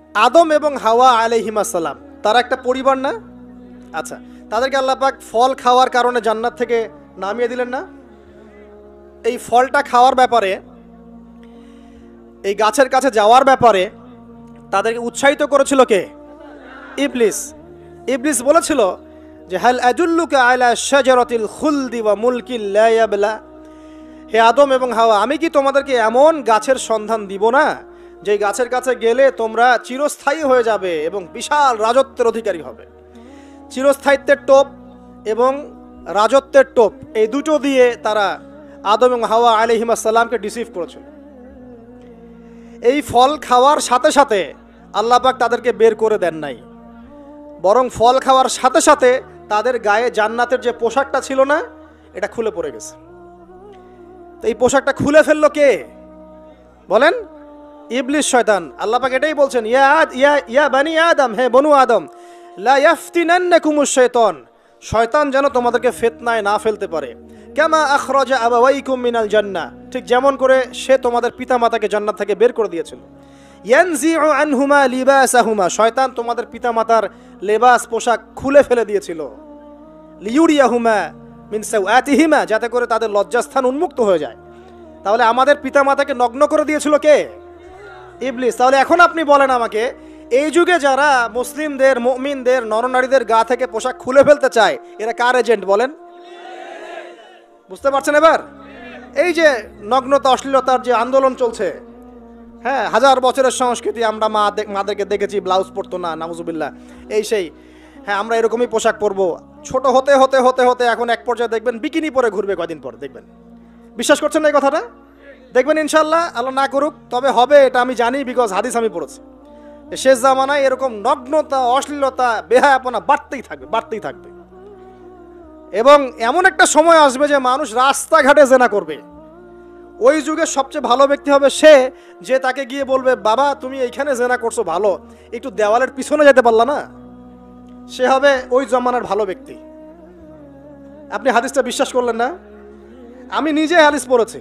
আদম এবং হাওয়া আলাইহিমাস সালাম তারা একটা পরিবার না? আচ্ছা, তাদেরকে আল্লাহ পাক ফল খাওয়ার কারণে জান্নাত থেকে নামিয়ে দিলেন না? এই ফলটা খাওয়ার ব্যাপারে, এই গাছের কাছে যাওয়ার ব্যাপারে তাদেরকে উৎসাহিত করেছিল কে? ইবলিস। ইবলিস বলেছিল যে হাল আদুল্লুকা আলা শাজারাতিল খুলদি ওয়া মুলকিন লা ইয়াবলা, হে আদম এবং হাওয়া, আমি কি তোমাদেরকে এমন গাছের সন্ধান দিব না যে গাছের কাছে গেলে তোমরা চিরস্থায়ী হয়ে যাবে এবং বিশাল রাজত্বের অধিকারী হবে। চিরস্থায়িত্বের টোপ এবং রাজত্বের টোপ, এই দুটো দিয়ে তারা আদম এবং হাওয়া আলাইহিমাস সালামকে ডিসিভ করেছিল। এই ফল খাওয়ার সাথে সাথে আল্লাহ পাক তাদেরকে বের করে দেন নাই, বরং ফল খাওয়ার সাথে সাথে তাদের গায়ে জান্নাতের যে পোশাকটা ছিল না, এটা খুলে পড়ে গেছে। তো এই পোশাকটা খুলে ফেললো কে বলেন? ইবলিস, শয়তান। আল্লাহ পাক এটাই বলছেন, ইয়া বানি আদম, হে বনু আদম, লা ইয়াফতিনান্নাকুমুশ শাইতান, শয়তান যেন তোমাদেরকে ফিতনায় না ফেলতে পারে। কামা আখরাজা আবাওয়াইকুম মিনাল জান্নাহ, ঠিক যেমন করে সে তোমাদের পিতামাতাকে জান্নাত থেকে বের করে দিয়েছিল। ইয়ানজিউ আনহুমা লিবাসাহুমা, শয়তান তোমাদের পিতামাতার লেবাস পোশাক খুলে ফেলে দিয়েছিল। লিউরিয়াহুমা মিন সাওআতিহিমা, যাতে করে তাদের লজ্জাস্থান উন্মুক্ত হয়ে যায়। তাহলে আমাদের পিতামাতাকে নগ্ন করে দিয়েছিল কে? ইবলিস। তাহলে এখন আপনি বলেন আমাকে, এই যুগে যারা মুসলিমদের, মুমিনদের, নরনারীদের গা থেকে পোশাক খুলে ফেলতে চায়, এরা কার এজেন্ট বলেন? বুঝতে পারছেন এবার? এই যে নগ্নতা, অশ্লীলতার যে আন্দোলন চলছে, হ্যাঁ, হাজার বছরের সংস্কৃতি, আমরা মাদেরকে দেখেছি ব্লাউজ পরতো না, নাউজুবিল্লাহ, এই সেই, হ্যাঁ আমরা এরকমই পোশাক পরবো। ছোট হতে হতে হতে হতে এখন এক পর্যায়ে দেখবেন বিকিনি পরে ঘুরবে কয়দিন পর, দেখবেন। বিশ্বাস করছেন না এই কথাটা? দেখবেন ইনশাল্লাহ, আল্লাহ না করুক, তবে হবে, এটা আমি জানি, বিকজ হাদিস আমি পড়েছি। শেষ জামানায় এরকম নগ্নতা, অশ্লীলতা, বেহায়াপনা বাড়তেই থাকবে, বাড়তেই থাকবে। এবং এমন একটা সময় আসবে যে মানুষ রাস্তাঘাটে জেনা করবে। ওই যুগের সবচেয়ে ভালো ব্যক্তি হবে সে, যে তাকে গিয়ে বলবে, বাবা তুমি এইখানে জেনা করছো ভালো, একটু দেওয়ালের পিছনে যেতে পারলা না? সে হবে ওই জমানার ভালো ব্যক্তি। আপনি হাদিসটা বিশ্বাস করলেন না? আমি নিজে হাদিস পড়েছি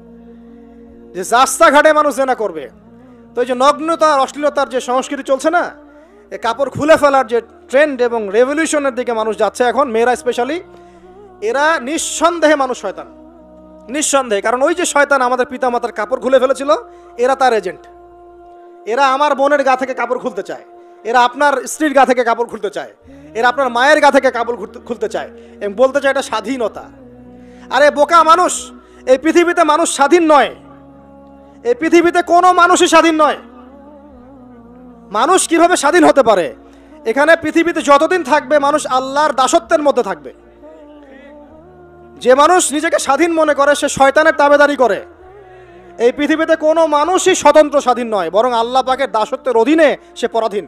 যে রাস্তাঘাটে মানুষ জেনা করবে। তো এই যে নগ্নতা আর অশ্লীলতার যে সংস্কৃতি চলছে না, এই কাপড় খুলে ফেলার যে ট্রেন্ড এবং রেভলিউশনের দিকে মানুষ যাচ্ছে এখন, মেয়েরা স্পেশালি, এরা নিঃসন্দেহে মানুষ শয়তান, নিঃসন্দেহে। কারণ ওই যে শয়তান আমাদের পিতামাতার কাপড় খুলে ফেলেছিল, এরা তার এজেন্ট। এরা আমার বোনের গা থেকে কাপড় খুলতে চায়, এরা আপনার স্ত্রীর গা থেকে কাপড় খুলতে চায়, এরা আপনার মায়ের গা থেকে কাপড় খুলতে চায় এবং বলতে চায় এটা স্বাধীনতা। আরে বোকা মানুষ, এই পৃথিবীতে মানুষ স্বাধীন নয়। এই পৃথিবীতে কোনো মানুষই স্বাধীন নয়। মানুষ কিভাবে স্বাধীন হতে পারে? এখানে পৃথিবীতে যতদিন থাকবে মানুষ আল্লাহর দাসত্বের মধ্যে থাকবে। যে মানুষ নিজেকে স্বাধীন মনে করে সে শয়তানের তাবেদারি করে। এই পৃথিবীতে কোনো মানুষই স্বতন্ত্র স্বাধীন নয়, বরং আল্লাহ পাকের দাসত্বের অধীনে সে পরাধীন।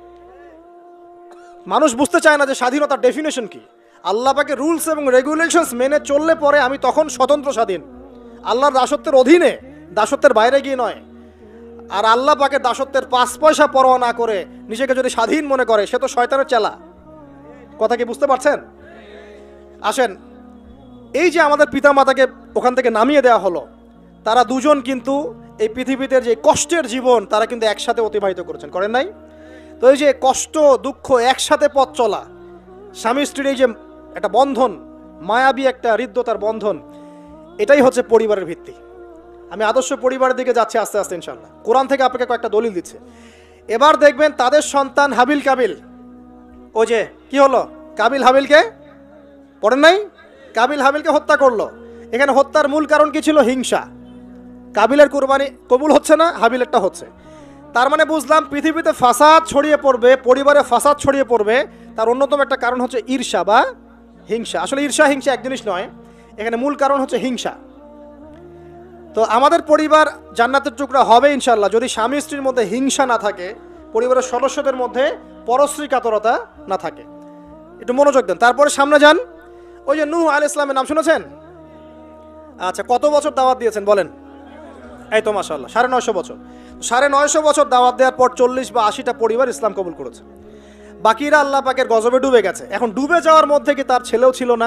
মানুষ বুঝতে চায় না যে স্বাধীনতার ডেফিনেশন কি। আল্লাহ পাকের রুলস এবং রেগুলেশনস মেনে চললে পরে আমি তখন স্বতন্ত্র স্বাধীন, আল্লাহর দাসত্বের অধীনে, দাসত্বের বাইরে গিয়ে নয়। আর আল্লাহ পাকের দাসত্বের 5 পয়সা পরোয়া না করে নিজেকে যদি স্বাধীন মনে করে, সে তো শয়তানের চেলা। কথা কি বুঝতে পারছেন? আসেন, এই যে আমাদের পিতামাতাকে ওখান থেকে নামিয়ে দেওয়া হলো, তারা দুজন কিন্তু এই পৃথিবীতে যে কষ্টের জীবন তারা কিন্তু একসাথে অতিবাহিত করেছেন, করেন নাই? তো এই যে কষ্ট, দুঃখ, একসাথে পথ চলা, স্বামী স্ত্রীর এই যে একটা বন্ধন, মায়াবী একটা হৃদ্যতার বন্ধন, এটাই হচ্ছে পরিবারের ভিত্তি। আমি আদর্শ পরিবারের দিকে যাচ্ছি আস্তে আস্তে ইনশাল্লাহ। কোরআন থেকে আপনাকে কয়েকটা দলিল দিচ্ছে। এবার দেখবেন তাদের সন্তান হাবিল কাবিল, ও যে কি হলো, কাবিল হাবিলকে পড়েন নাই? কাবিল হাবিলকে হত্যা করলো। এখানে হত্যার মূল কারণ কি ছিল? হিংসা। কাবিলের কুরবানি কবুল হচ্ছে না, হাবিলেরটা হচ্ছে। তার মানে বুঝলাম পৃথিবীতে ফাসাদ ছড়িয়ে পড়বে, পরিবারে ফাসাদ ছড়িয়ে পড়বে, তার অন্যতম একটা কারণ হচ্ছে ঈর্ষা বা হিংসা। আসলে ঈর্ষা হিংসা এক জিনিস নয়, এখানে মূল কারণ হচ্ছে হিংসা। তো আমাদের পরিবার জান্নাতের টুকরা হবে ইনশাল্লাহ যদি স্বামী স্ত্রীর মধ্যে হিংসা না থাকে, পরিবারের সদস্যদের মধ্যে পরশ্রী কাতরতা না থাকে। একটু মনোযোগ দেন। তারপরে সামনে যান। ওই যে নূহ আলাইহিস সালামের নাম শুনেছেন? আচ্ছা, কত বছর দাওয়াত দিয়েছেন বলেন? এই তো মাশাআল্লাহ 950 বছর। 950 বছর দাওয়াত দেওয়ার পর 40 বা 80টা পরিবার ইসলাম কবুল করেছে। বাকিরা আল্লাহ পাকের গজবে ডুবে গেছে। এখন ডুবে যাওয়ার মধ্যে কি তার ছেলেও ছিল না?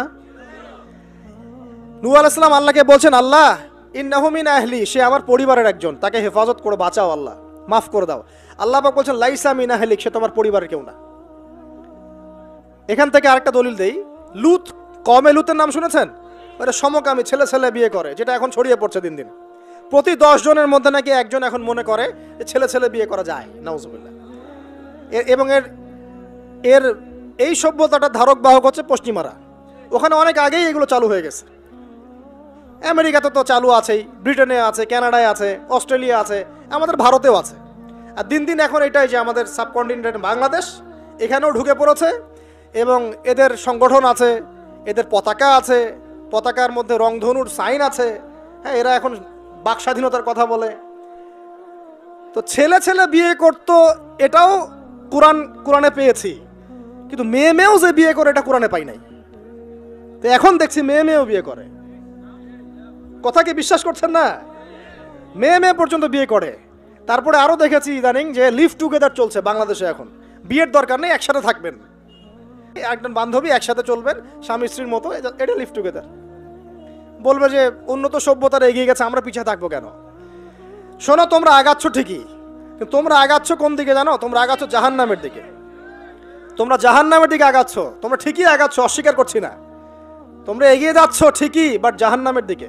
নূহ আলাইহিস সালাম আল্লাহকে বলছেন, আল্লাহ ইন্নাহু মিন আহলি, সে আমার পরিবারের একজন, তাকে হেফাজত করে বাঁচাও, আল্লাহ মাফ করে দাও। আল্লাহ পাক বলছেন লাইসা মিন আহলিক, সে তোমার পরিবারের কেউ না। এখান থেকে আরেকটা দলিল দেই, লুত, কমে লুতের নাম শুনেছেন? ওটা সমকামী, ছেলে ছেলে বিয়ে করে, যেটা এখন ছড়িয়ে পড়ছে দিন দিন। প্রতি 10 জনের মধ্যে নাকি একজন এখন মনে করে যে ছেলে ছেলে বিয়ে করা যায়, নাউজুবিল্লাহ। এবং এর এই সভ্যতাটা ধারক বাহক হচ্ছে পশ্চিমারা। ওখানে অনেক আগেই এগুলো চালু হয়ে গেছে। আমেরিকাতে তো চালু আছেই, ব্রিটেনে আছে, কানাডায় আছে, অস্ট্রেলিয়া আছে, আমাদের ভারতেও আছে। আর দিন দিন এখন এটাই যে আমাদের সাবকন্টিনেন্ট বাংলাদেশ এখানেও ঢুকে পড়েছে, এবং এদের সংগঠন আছে, এদের পতাকা আছে, পতাকার মধ্যে রংধনুর সাইন আছে। হ্যাঁ, এরা এখন বাক স্বাধীনতার কথা বলে। তো ছেলে ছেলে বিয়ে করতো, এটাও কোরআনে পেয়েছি, কিন্তু মেয়ে মেয়েও যে বিয়ে করে এটা কোরআনে পাই নাই। তো এখন দেখছি মেয়ে মেয়েও বিয়ে করে। কথা কি বিশ্বাস করছেন না? মেয়ে মেয়ে পর্যন্ত বিয়ে করে। তারপরে আরো দেখেছি ইদানিং যে লিভ টুগেদার চলছে বাংলাদেশে। এখন বিয়ের দরকার নেই, একসাথে থাকবেন, একজন বান্ধবী একসাথে চলবেন স্বামী স্ত্রীর মতো, এটা লিভ টুগেদার। বলবে যে উন্নত সভ্যতার এগিয়ে গেছে, আমরা পিছিয়ে থাকবো কেন? শোনো, তোমরা আগাচ্ছ ঠিকই, কিন্তু তোমরা আগাচ্ছ কোন দিকে জানো? তোমরা আগাচ্ছ জাহান্নামের দিকে। তোমরা জাহান্নামের দিকে আগাচ্ছ, তোমরা ঠিকই আগাচ্ছ, অস্বীকার করছি না। তোমরা এগিয়ে যাচ্ছ ঠিকই, বাট জাহান্নামের দিকে।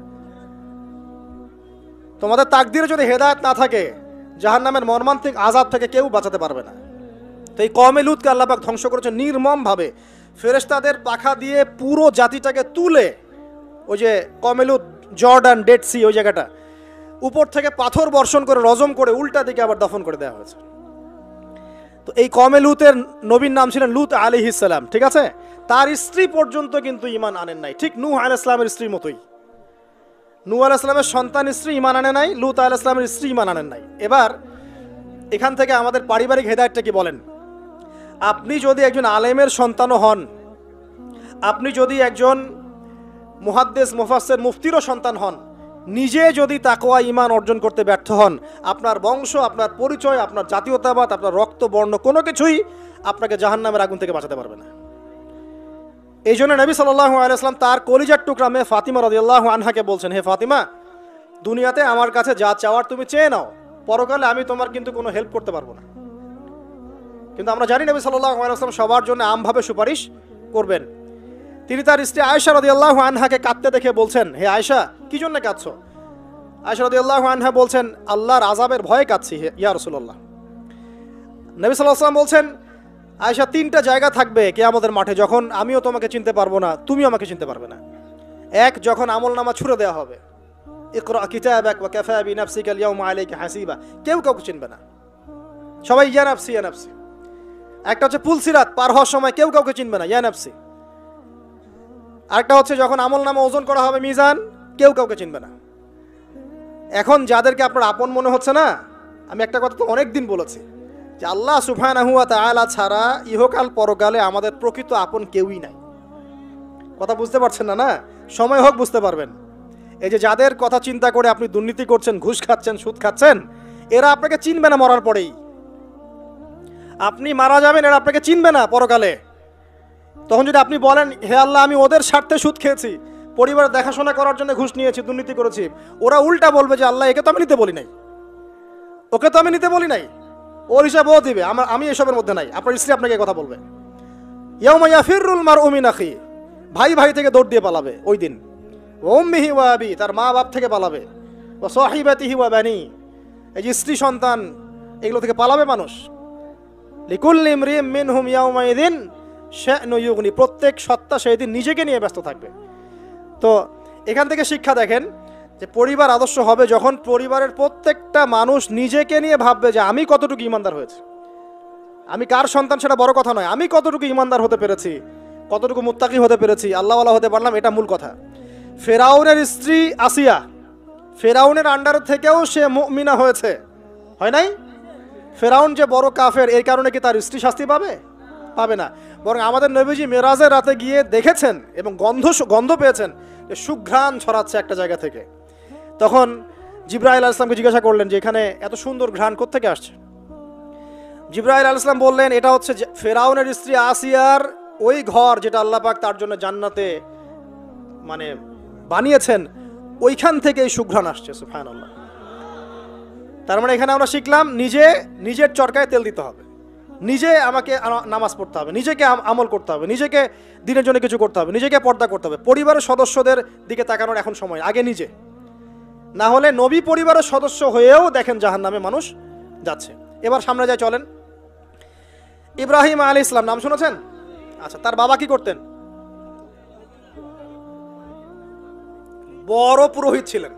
তোমাদের তাকদিরে যদি হেদায়েত না থাকে, জাহান্নামের মর্মান্তিক আযাব থেকে কেউ বাঁচাতে পারবে না। তো এই কওমে লুতকে আল্লাহ পাক ধ্বংস করেছেন নির্মমভাবে। ফেরেশতাদের পাখা দিয়ে পুরো জাতিটাকে তুলে, ওই যে কওমে লুত, জর্ডান, ডেড সি, ওই জায়গাটা, উপর থেকে পাথর বর্ষণ করে রজম করে উল্টা দিকে আবার দফন করে দেওয়া হয়েছে। তো এই কওমে লুতের নবীর নাম ছিলেন লুত আলাইহিস সালাম, ঠিক আছে? তার স্ত্রী পর্যন্ত কিন্তু ঈমান আনেন নাই, ঠিক নূহ আলাইহিস সালামের স্ত্রীর মতোই। নূহ আলাইহিস সালামের সন্তান স্ত্রী ঈমান আনে নাই, লুত আলাইহিস সালামের স্ত্রী ঈমান আনেন নাই। এবার এখান থেকে আমাদের পারিবারিক হেদায়েতটা কি বলেন? আপনি যদি একজন আলেমের সন্তানও হন, আপনি যদি একজন মুহাদ্দিস, মুফাসসির, মুফতিরও সন্তান হন, নিজে যদি তাকওয়া ঈমান অর্জন করতে ব্যর্থ হন, আপনার বংশ, আপনার পরিচয়, আপনার জাতীয়তাবাদ, আপনার রক্ত, বর্ণ কোনো কিছুই আপনাকে জাহান্নামের আগুন থেকে বাঁচাতে পারবে না। এই জন্য নবী সাল্লাল্লাহু আলাইহি ওয়াসাল্লাম তার কলিজার টুকরা মেয়ে ফাতিমা রাদিয়াল্লাহু আনহাকে বলছেন, হে ফাতিমা, দুনিয়াতে আমার কাছে যা চাওয়ার তুমি চেয়ে নাও, পরকালে আমি তোমার কিন্তু কোনো হেল্প করতে পারবো না। কিন্তু আমরা জানি নবী সাল্লাল্লাহু আলাইহি ওয়াসাল্লাম সবার জন্য আমভাবে সুপারিশ করবেন। তিনি তার স্ত্রী আয়েশা রাদিয়াল্লাহু আনহাকে কাঁদতে দেখে বলছেন, হে আয়েশা, কি জন্য কাঁদছো? আয়েশা রাদিয়াল্লাহু আনহা বলছেন, আল্লাহর আযাবের ভয়ে কাঁদছি ইয়া রাসূলুল্লাহ। নবী সাল্লাল্লাহু আলাইহি ওয়াসাল্লাম বলছেন, আয়েশা, 3টা জায়গা থাকবে কিয়ামতের মাঠে যখন আমিও তোমাকে চিনতে পারবো না, তুমিও আমাকে চিনতে পারবে না। এক, যখন আমলনামা ছুড়ে দেওয়া হবে, ইকরা কিতাবাক ওয়া কাফা বিনাফসিকা আল ইয়াওমা আলাইকা হাসিবা, কেউ কাউকে চিনবে না, সবাই ইয়া নাফসি ইয়া নাফসি। একটা হচ্ছে পুলসিরাত পার হওয়ার সময় কেউ কাউকে চিনবে না, ইয়া নাফসি। আরেকটা হচ্ছে যখন আমলনামা ওজন করা হবে মিজান, কেউ কাউকে চিনবে না। এখন যাদেরকে আপনার আপন মনে হচ্ছে না, আমি একটা কথা তো অনেক দিন বলেছি যে আল্লাহ সুবহানাহু ওয়া তাআলা ছাড়া ইহকাল পরকালে আমাদের প্রকৃত আপন কেউই নাই। কথা বুঝতে পারছেন না? না, সময় হোক বুঝতে পারবেন। এই যে যাদের কথা চিন্তা করে আপনি দুর্নীতি করছেন, ঘুষ খাচ্ছেন, সুদ খাচ্ছেন, এরা আপনাকে চিনবে না মরার পরেই। আপনি মারা যাবেন, এরা আপনাকে চিনবে না পরকালে। তখন যদি আপনি বলেন, হে আল্লাহ, আমি ওদের স্বার্থে সুদ খেয়েছি, পরিবার দেখাশোনা করার জন্য ঘুষ নিয়েছি, দুর্নীতি করেছি, ওরা উল্টা বলবে যে আল্লাহ, একে তো আমি নিতে বলি নাই, ওকে তো আমি নিতে বলি নাই, ওর হিসাব ও দিবে, আমি এসবের মধ্যে নাই। আপনার স্ত্রী আপনাকে কথা বলবে, ইয়াউমা ইয়াফিরুল মারউ মিন আখি, ভাই ভাই থেকে দৌড় দিয়ে পালাবে ওই দিন। ওয়া উম্মিহি ওয়া আবি, তার মা বাপ থেকে পালাবে। ওয়া সাহিবাতিহি ওয়া বানি, এই যে স্ত্রী সন্তান, এগুলো থেকে পালাবে মানুষ। লিকুল্লি ইমরিইম মিনহুম ইয়াউমাইযিন শা'নু ইউগনি, প্রত্যেক সত্তা সেই দিন নিজেকে নিয়ে ব্যস্ত থাকবে। তো এখান থেকে শিক্ষা দেখেন যে পরিবার আদর্শ হবে যখন পরিবারের প্রত্যেকটা মানুষ নিজেকে নিয়ে ভাববে যে আমি কতটুকু ইমানদার হয়েছি। আমি কার সন্তান সেটা বড় কথা নয়, আমি কতটুকু ইমানদার হতে পেরেছি, কতটুকু মুত্তাকি হতে পেরেছি, আল্লাহওয়ালা হতে পারলাম, এটা মূল কথা। ফেরাউনের স্ত্রী আসিয়া, ফেরাউনের আন্ডার থেকেও সে মুমিনা হয়েছে, হয় নাই? ফেরাউন যে বড় কাফের, এই কারণে কি তার স্ত্রী শাস্তি পাবে? পাবে না। বরং আমাদের নবীজি মেরাজের রাতে গিয়ে দেখেছেন এবং গন্ধ পেয়েছেন যে সুঘ্রাণ ছড়াচ্ছে একটা জায়গা থেকে। তখন জিবরাইল আলাইহিস সালামকে জিজ্ঞাসা করলেন যে এখানে এত সুন্দর ঘ্রাণ কোত্থেকে আসছে? জিবরাইল আলাইহিস সালাম বললেন, এটা হচ্ছে ফেরাউনের স্ত্রী আসিয়ার ওই ঘর যেটা আল্লাহ পাক তার জন্য জান্নাতে বানিয়েছেন, ওইখান থেকে এই সুঘ্রাণ আসছে। সুবহানাল্লাহ। তার মানে এখানে আমরা শিখলাম নিজের চরকায় তেল দিতে হবে, নিজে আমাকে নামাজ পড়তে হবে, নিজেকে আমল করতে হবে, নিজেকে দিনের জন্য কিছু করতে হবে, নিজেকে পর্দা করতে হবে। পরিবারের সদস্যদের দিকে তাকানোর এখন সময়, আগে নিজে। না হলে নবী পরিবারের সদস্য হয়েও দেখেন জাহান্নামে মানুষ যাচ্ছে। এবার সামনে যায়, চলেন। ইব্রাহিম আলাইহিস সালাম নাম শুনেছেন? আচ্ছা, তার বাবা কি করতেন? বড় পুরোহিত ছিলেন।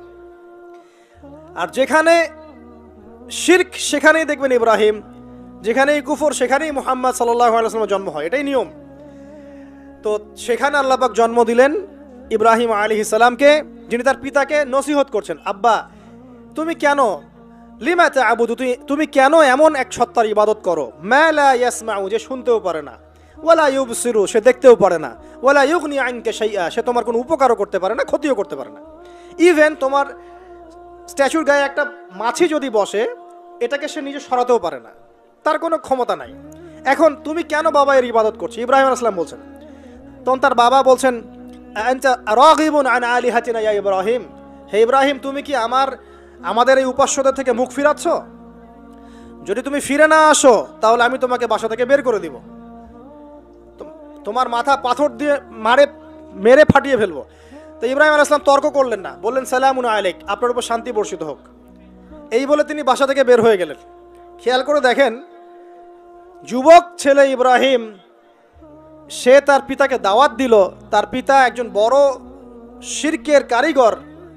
আর যেখানে শিরক সেখানেই দেখবেন ইব্রাহিম, যেখানেই কুফর সেখানেই মুহাম্মদ সাল্লাল্লাহু আলাইহি ওয়াসাল্লামের জন্ম হয়, এটাই নিয়ম। তো সেখানে আল্লাহ পাক জন্ম দিলেন ইব্রাহিম আলাইহিস সালামকে, যিনি তার পিতাকে নসিহত করছেন, আব্বা তুমি কেন লিমা তা'বুদু, তুমি কেন এমন এক সত্তার ইবাদত করো, মা লা ইয়াসমাউ, যে শুনতেও পারে না, ওয়ালা ইউবসিরু, সে দেখতেও পারে না, ওয়ালা ইউগনি আনকা শাইআ, সে তোমার কোনো উপকারও করতে পারে না, ক্ষতিও করতে পারে না। ইভেন তোমার স্ট্যাচুর গায়ে একটা মাছি যদি বসে, এটাকে সে নিজে সরাতেও পারে না, তার কোনো ক্ষমতা নাই। এখন তুমি কেন বাবা এর ইবাদত করছো? ইব্রাহিম আলাইহিস সালাম বলছেন। তখন তার বাবা বলছেন, আনতা রাগিবুন আন আলিহাতিনা ইয়া ইব্রাহিম, হে ইব্রাহিম তুমি কি আমাদের এই উপাস্যদের থেকে মুখ ফিরাচ্ছ? যদি তুমি ফিরে না আসো তাহলে আমি তোমাকে বাসা থেকে বের করে দিব, তোমার মাথা পাথর দিয়ে মেরে ফাটিয়ে ফেলবো। তো ইব্রাহিম আলাইহিস সালাম তর্ক করলেন না, বললেন সালামুন আলাইক, আপনার উপর শান্তি বর্ষিত হোক। এই বলে তিনি বাসা থেকে বের হয়ে গেলেন। খেয়াল করে দেখেন, যুবক ছেলে ইব্রাহিম, সে তার পিতাকে দাওয়াত দিল, তার পিতা একজন বড় শিরকের কারিগর,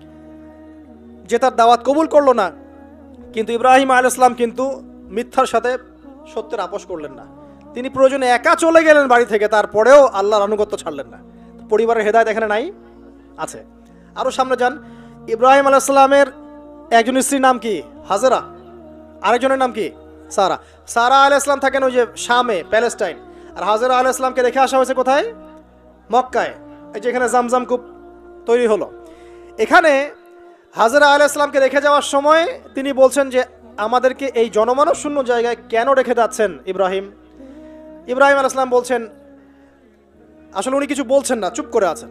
যে তার দাওয়াত কবুল করলো না। কিন্তু ইব্রাহিম আলাইহিস সালাম কিন্তু মিথ্যার সাথে সত্যের আপোষ করলেন না। তিনি প্রয়োজনে একা চলে গেলেন বাড়ি থেকে, তারপরেও আল্লাহর আনুগত্য ছাড়লেন না। পরিবারের হেদায়েত এখানে নাই, আছে। আরও সামনে যান, ইব্রাহিম আলাইহিস সালামের একজন স্ত্রীর নাম কি? হাজেরা। আরেকজনের নাম কি? সারা। সারা আলাইহিস সালাম থাকেন ওই যে শামে, প্যালেস্টাইন। আর হাজেরা আলাইহিস সালামকে রেখে আসা হয়েছে কোথায়? মক্কায়, এই যে এখানে জামজাম কূপ তৈরি হলো। এখানে হাজেরা আলাইহিস সালামকে রেখে যাওয়ার সময় তিনি বলছেন যে আমাদেরকে এই জনমানব শূন্য জায়গায় কেন রেখে যাচ্ছেন ইব্রাহিম? ইব্রাহিম আলাইহিস সালাম বলছেন, আসলে উনি কিছু বলছেন না, চুপ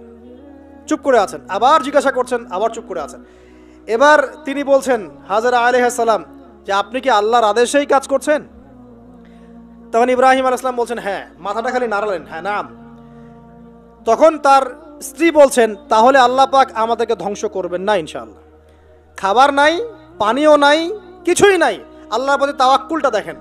করে আছেন। আবার জিজ্ঞাসা করছেন, আবার চুপ করে আছেন। এবার তিনি বলছেন হাজেরা আলাইহিস সালাম যে আপনি কি আল্লাহর আদেশেই কাজ করছেন? তখন ইব্রাহিম আলাইহিস সালাম বলছেন হ্যাঁ, মাথাটা খালি নাড়ালেন, হ্যাঁ নাম। তখন তার স্ত্রী বলছেন, তাহলে আল্লাহ পাক আমাদেরকে ধ্বংস করবেন না ইনশাআল্লাহ। খাবার নাই, পানিও নাই, কিছুই নাই, আল্লাহর প্রতি তাওয়াক্কুলটা দেখেন।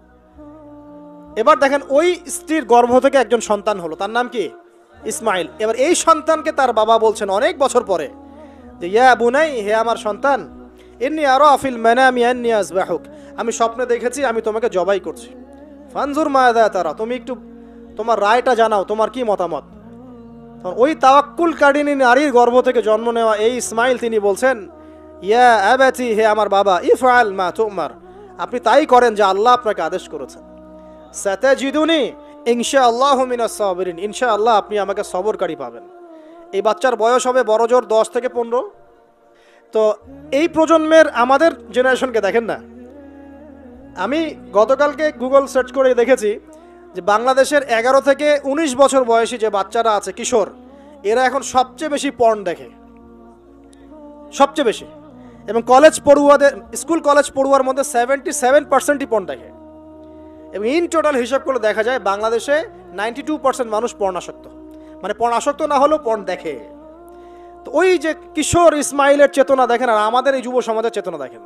এবার দেখেন, ওই স্ত্রীর গর্ভ থেকে একজন সন্তান হলো, তার নাম কি? ইসমাইল। এবার এই সন্তানকে তার বাবা বলছেন অনেক বছর পরে যে ইয়া বুনাই, হে আমার সন্তান, ইন্নী আরা ফিল মানামি আন্নী আযবাহুক, আমি স্বপ্নে দেখেছি আমি তোমাকে জবাই করছি। ফানজুর মাযা তারা, তুমি একটু তোমার রায়টা জানাও, তোমার কি মতামত? ওই তাওয়াক্কুল কারিনী নারীর গর্ভ থেকে জন্ম নেওয়া এই ইসমাইল তিনি বলছেন, ইয়া আবাতি, হে আমার বাবা, ইফআল মা তুমার, আপনি তাই করেন যা আল্লাহ আপনাকে আদেশ করেছেন। সাতাজিদুনি ইনশাআল্লাহু মিনাস সাবিরিন, ইনশাআল্লাহ আপনি আমাকে সবরকারী পাবেন। এই বাচ্চার বয়স হবে বড়জোর 10 থেকে 15। তো এই প্রজন্মের আমাদের জেনারেশনকে দেখেন না, আমি গতকালকে গুগল সার্চ করে দেখেছি যে বাংলাদেশের 11 থেকে 19 বছর বয়সী যে বাচ্চারা আছে, কিশোর, এরা এখন সবচেয়ে বেশি পর্ন দেখে, সবচেয়ে বেশি। এবং স্কুল কলেজ পড়ুয়ার মধ্যে 77%ই পর্ন দেখে। এবং ইন টোটাল হিসাব করে দেখা যায় বাংলাদেশে 92% মানুষ পর্ন আসক্ত, মানে পর্ন আসক্ত না হলেও পর্ন দেখে। তো ওই যে কিশোর ইসমাইলের চেতনা দেখেন আর আমাদের এই যুব সমাজের চেতনা দেখেন,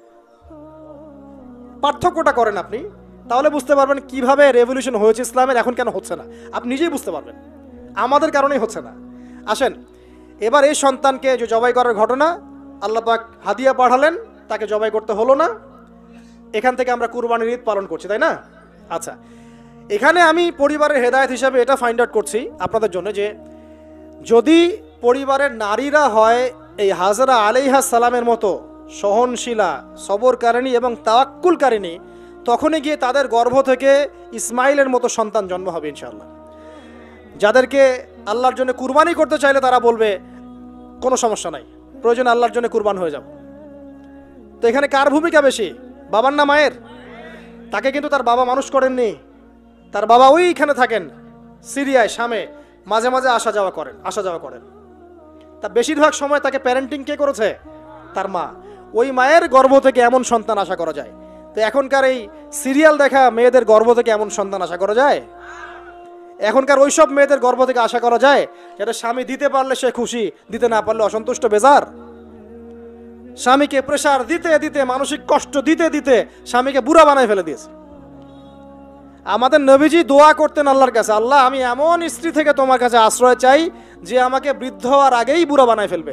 পার্থক্যটা করেন আপনি, তাহলে বুঝতে পারবেন কিভাবে রেভলিউশন হয়েছে ইসলামের, এখন কেন হচ্ছে না আপনি নিজেই বুঝতে পারবেন। আমাদের কারণেই হচ্ছে না। আসেন, এবার এই সন্তানকে যে জবাই করার ঘটনা, আল্লাহ পাক হাদিয়া পাঠালেন, তাকে জবাই করতে হলো না। এখান থেকে আমরা কুরবানির ঈদ পালন করছি, তাই না? আচ্ছা, এখানে আমি পরিবারের হেদায়েত হিসাবে এটা ফাইন্ড আউট করছি আপনাদের জন্য যে যদি পরিবারের নারীরা হয় এই হাজরা আলাইহিস সালামের মতো সহনশীলা, সবরকারিণী এবং তাওয়াক্কুলকারিণী, তখনই গিয়ে তাদের গর্ভ থেকে ইসমাইলের মতো সন্তান জন্ম হবে ইনশাআল্লাহ। যাদেরকে আল্লাহর জন্য কুরবানি করতে চাইলে তারা বলবে কোনো সমস্যা নাই, প্রয়োজন আল্লাহর জন্য কুরবান হয়ে যাব। তো এখানে কার ভূমিকা বেশি, বাবার না মায়ের? তাকে কিন্তু তার বাবা মানুষ করেননি, তার বাবা ওইখানে থাকেন সিরিয়ায়, শামে, মাঝে মাঝে আসা যাওয়া করেন। তা বেশিরভাগ সময় তাকে প্যারেন্টিং কে করেছে? তার মা। ওই মায়ের গর্ভ থেকে এমন সন্তান আশা করা যায়। তো এখনকার এই সিরিয়াল দেখা মেয়েদের গর্ভ থেকে এমন সন্তান আশা করা যায়? এখনকার ওইসব মেয়েদের গর্ভ থেকে আশা করা যায় যেটা স্বামী দিতে পারলে সে খুশি, দিতে না পারলে অসন্তুষ্ট বেজার? স্বামীকে প্রেসার দিতে দিতে, মানসিক কষ্ট দিতে দিতে স্বামীকে বুড়া বানায় ফেলে দিয়েছে। আমাদের নবীজি দোয়া করতেন আল্লাহর কাছে, আল্লাহ আমি এমন স্ত্রী থেকে তোমার কাছে আশ্রয় চাই যে আমাকে বৃদ্ধ হওয়ার আগেই বুড়া বানায় ফেলবে।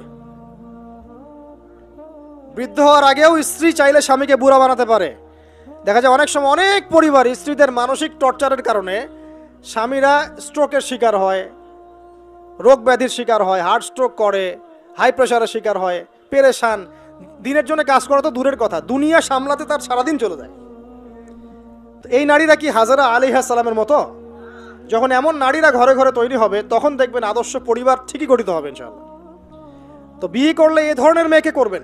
বৃদ্ধ হওয়ার আগেও স্ত্রী চাইলে স্বামীকে বুড়া বানাতে পারে। দেখা যায় অনেক সময় অনেক পরিবার স্ত্রীদের মানসিক টর্চারের কারণে স্বামীরা স্ট্রোকের শিকার হয়, রোগ ব্যাধির শিকার হয়, হার্ট স্ট্রোক করে, হাই প্রেশারের শিকার হয়, পেরেশান। দিনের জন্য কাজ করা তো দূরের কথা, দুনিয়া সামলাতে তার সারাদিন চলে যায়। এই নারীরা কি হাজরা আলাইহিস সালামের মতো? যখন এমন নারীরা ঘরে ঘরে তৈরি হবে তখন দেখবেন আদর্শ পরিবার ঠিকই গঠিত হবে ইনশাআল্লাহ। তো বিয়ে করলে এই ধরনের মেয়েকে করবেন।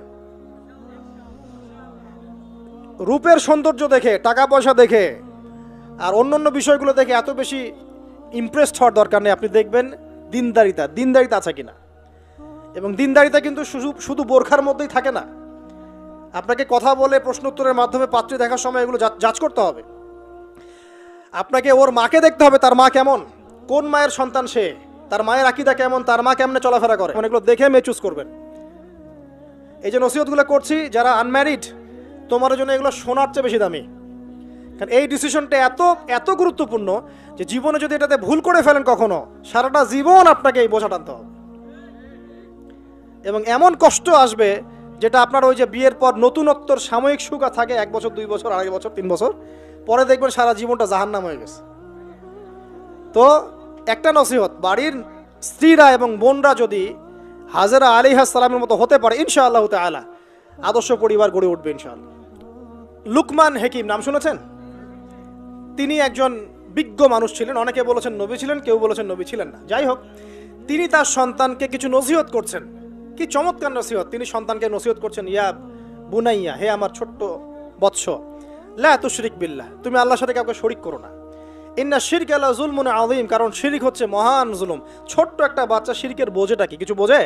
রূপের সৌন্দর্য দেখে, টাকা পয়সা দেখে আর অন্যান্য বিষয়গুলো দেখে এত বেশি ইমপ্রেসড হওয়ার দরকার নেই। আপনি দেখবেন দিনদারিতা আছে কিনা। এবং দিনদারিতা কিন্তু শুধু বোরখার মধ্যেই থাকে না। আপনাকে কথা বলে প্রশ্ন উত্তরের মাধ্যমে পাত্রী দেখার সময় এগুলো যাচ করতে হবে। আপনাকে ওর মাকে দেখতে হবে, তার মা কেমন, কোন মায়ের সন্তান সে, তার মায়ের আকীদা কেমন, তার মা কেমনে চলাফেরা করে, এগুলো দেখে মেয়ে চুজ করবেন। এই যে নসিহতগুলো করছি, যারা আনম্যারিড তোমার জন্য এগুলো সোনার চেয়ে বেশি দামি। কারণ এই ডিসিশনটা এত গুরুত্বপূর্ণ যে জীবনে যদি এটাতে ভুল করে ফেলেন কখনো, সারাটা জীবন আপনাকে এই বোঝা টানতে হবে। এবং এমন কষ্ট আসবে যেটা আপনার ওই যে বিয়ের পর নতুনত্বর সাময়িক সুখ থাকে 1 বছর 2 বছর 2.5 বছর 3 বছর পরে দেখবেন সারা জীবনটা জাহান্নাম হয়ে গেছে। তো একটা নসিহত, বাড়ির স্ত্রীরা এবং বোনরা যদি হাজরা আলাইহিস সালামের মতো হতে পারে ইনশাআল্লাহ তাআলা আদর্শ পরিবার গড়ে উঠবে ইনশাআল্লাহ। লুকমান হাকিম নাম শুনেছেন? তিনি একজন বিজ্ঞ মানুষ ছিলেন। অনেকে বলেছেন নবী ছিলেন, কেউ বলেছেন নবী ছিলেন না। যাই হোক, তিনি তার সন্তানকে কিছু নসিহত করছেন। কি চমৎকার নসিহত! তিনি সন্তানকে নসিহত করছেন, ইয়া বুনাইয়া, হে আমার ছোট্ট বৎস, লা তুশরিক বিল্লাহ, তুমি আল্লাহর সাথে কাউকে শরীক করো না। ইন্না শিরকা লা যুলমুন আযীম, কারণ শিরক হচ্ছে মহান জুলুম। ছোট্ট একটা বাচ্চা শিরকের বোঝেটা কি কিছু বোঝে?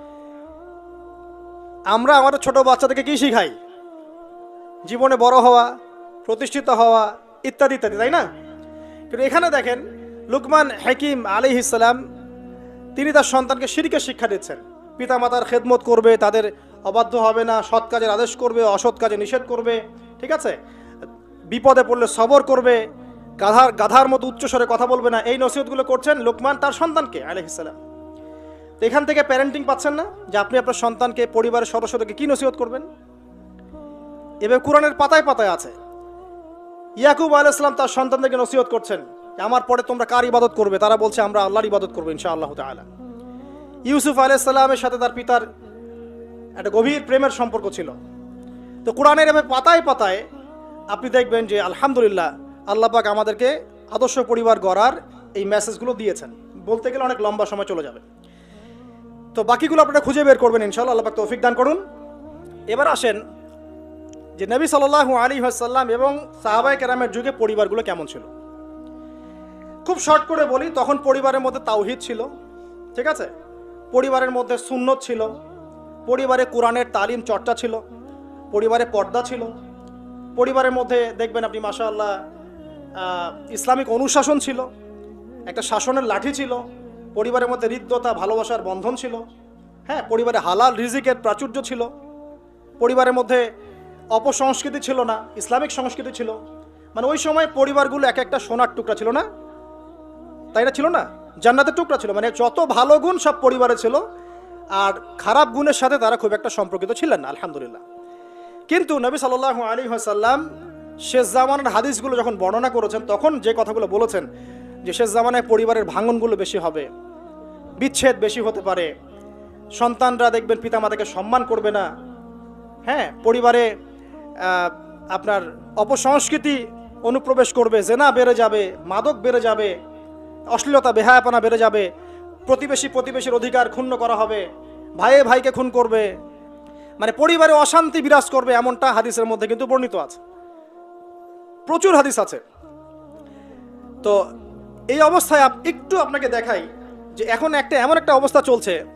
আমরা আমাদের ছোট বাচ্চাদেরকে কি শিখাই? জীবনে বড় হওয়া, প্রতিষ্ঠিত হওয়া ইত্যাদি ইত্যাদি, তাই না? কিন্তু এখানে দেখেন লুকমান হাকিম আলাইহিস সালাম তিনি তার সন্তানকে শিরকের শিক্ষা দিচ্ছেন। পিতামাতার খেদমত করবে, তাদের অবাধ্য হবে না, সৎ কাজের আদেশ করবে, অসৎ কাজে নিষেধ করবে, ঠিক আছে? বিপদে পড়লে সবর করবে, গাধার মতো উচ্চস্বরে কথা বলবে না। এই নসিহতগুলো করছেন লুকমান তার সন্তানকে আলাইহিস সালাম। তো এখান থেকে প্যারেন্টিং পাচ্ছেন না যে আপনি আপনার সন্তানকে, পরিবারের সদস্যদেরকে কি নসিহত করবেন? এবার কোরআনের পাতায় পাতায় আছে। ইয়াকুব আলাইহিস সালাম তার সন্তানদেরকে নসিহত করছেন, আমার পরে তোমরা কার ইবাদত করবে? তারা বলছে আমরা আল্লাহর ইবাদত করবো ইনশাআল্লাহ তাআলা। ইউসুফ আলাইহিস সালামের সাথে তার পিতার একটা গভীর প্রেমের সম্পর্ক ছিল। তো কোরআনের এভাবে পাতায় পাতায় আপনি দেখবেন যে আলহামদুলিল্লাহ আল্লাহ পাক আমাদেরকে আদর্শ পরিবার গড়ার এই মেসেজগুলো দিয়েছেন। বলতে গেলে অনেক লম্বা সময় চলে যাবে। তো বাকিগুলো আপনারা খুঁজে বের করবেন ইনশাআল্লাহ, আল্লাহ পাক তৌফিক দান করুন। এবার আসেন যে নবী সাল্লাল্লাহু আলাইহি ওয়াসাল্লাম এবং সাহাবায়ে কেরামের যুগে পরিবারগুলো কেমন ছিল। খুব শর্ট করে বলি, তখন পরিবারের মধ্যে তাওহীদ ছিল, ঠিক আছে? পরিবারের মধ্যে সুন্নত ছিল, পরিবারে কোরআনের তালিম চর্চা ছিল, পরিবারে পর্দা ছিল, পরিবারের মধ্যে দেখবেন আপনি মাশাআল্লাহ ইসলামিক অনুশাসন ছিল, একটা শাসনের লাঠি ছিল, পরিবারের মধ্যে হৃদ্যতা ভালোবাসার বন্ধন ছিল, হ্যাঁ, পরিবারে হালাল রিজিকের প্রাচুর্য ছিল, পরিবারের মধ্যে অপসংস্কৃতি ছিল না, ইসলামিক সংস্কৃতি ছিল। মানে ওই সময় পরিবারগুলো এক একটা সোনার টুকরা ছিল না, তাই না? ছিল না, জান্নাতের টুকরা ছিল। মানে যত ভালো গুণ সব পরিবারে ছিল, আর খারাপ গুণের সাথে তারা খুব একটা সম্পর্কিত ছিলেন না, আলহামদুলিল্লাহ। কিন্তু নবী সাল্লাল্লাহু আলাইহি ওয়াসাল্লাম শেষ জামানার হাদিসগুলো যখন বর্ণনা করেছেন তখন যে কথাগুলো বলেছেন যে শেষ জামানায় পরিবারের ভাঙনগুলো বেশি হবে, বিচ্ছেদ বেশি হতে পারে, সন্তানরা দেখবেন পিতামাতাকে সম্মান করবে না, হ্যাঁ, পরিবারে আপনার অপসংস্কৃতি অনুপ্রবেশ করবে, জেনা বেড়ে যাবে, মাদক বেড়ে যাবে, অশ্লীলতা বেহায়াপনা বেড়ে যাবে, প্রতিবেশীর অধিকার ক্ষুণ্ণ করা হবে, ভাইয়ে ভাইকে খুন করবে, মানে পরিবারে অশান্তি বিরাজ করবে, এমনটা হাদিসের মধ্যে কিন্তু বর্ণিত আছে, প্রচুর হাদিস আছে। তো এই অবস্থায় একটু আপনাকে দেখাই যে এখন এমন একটা অবস্থা চলছে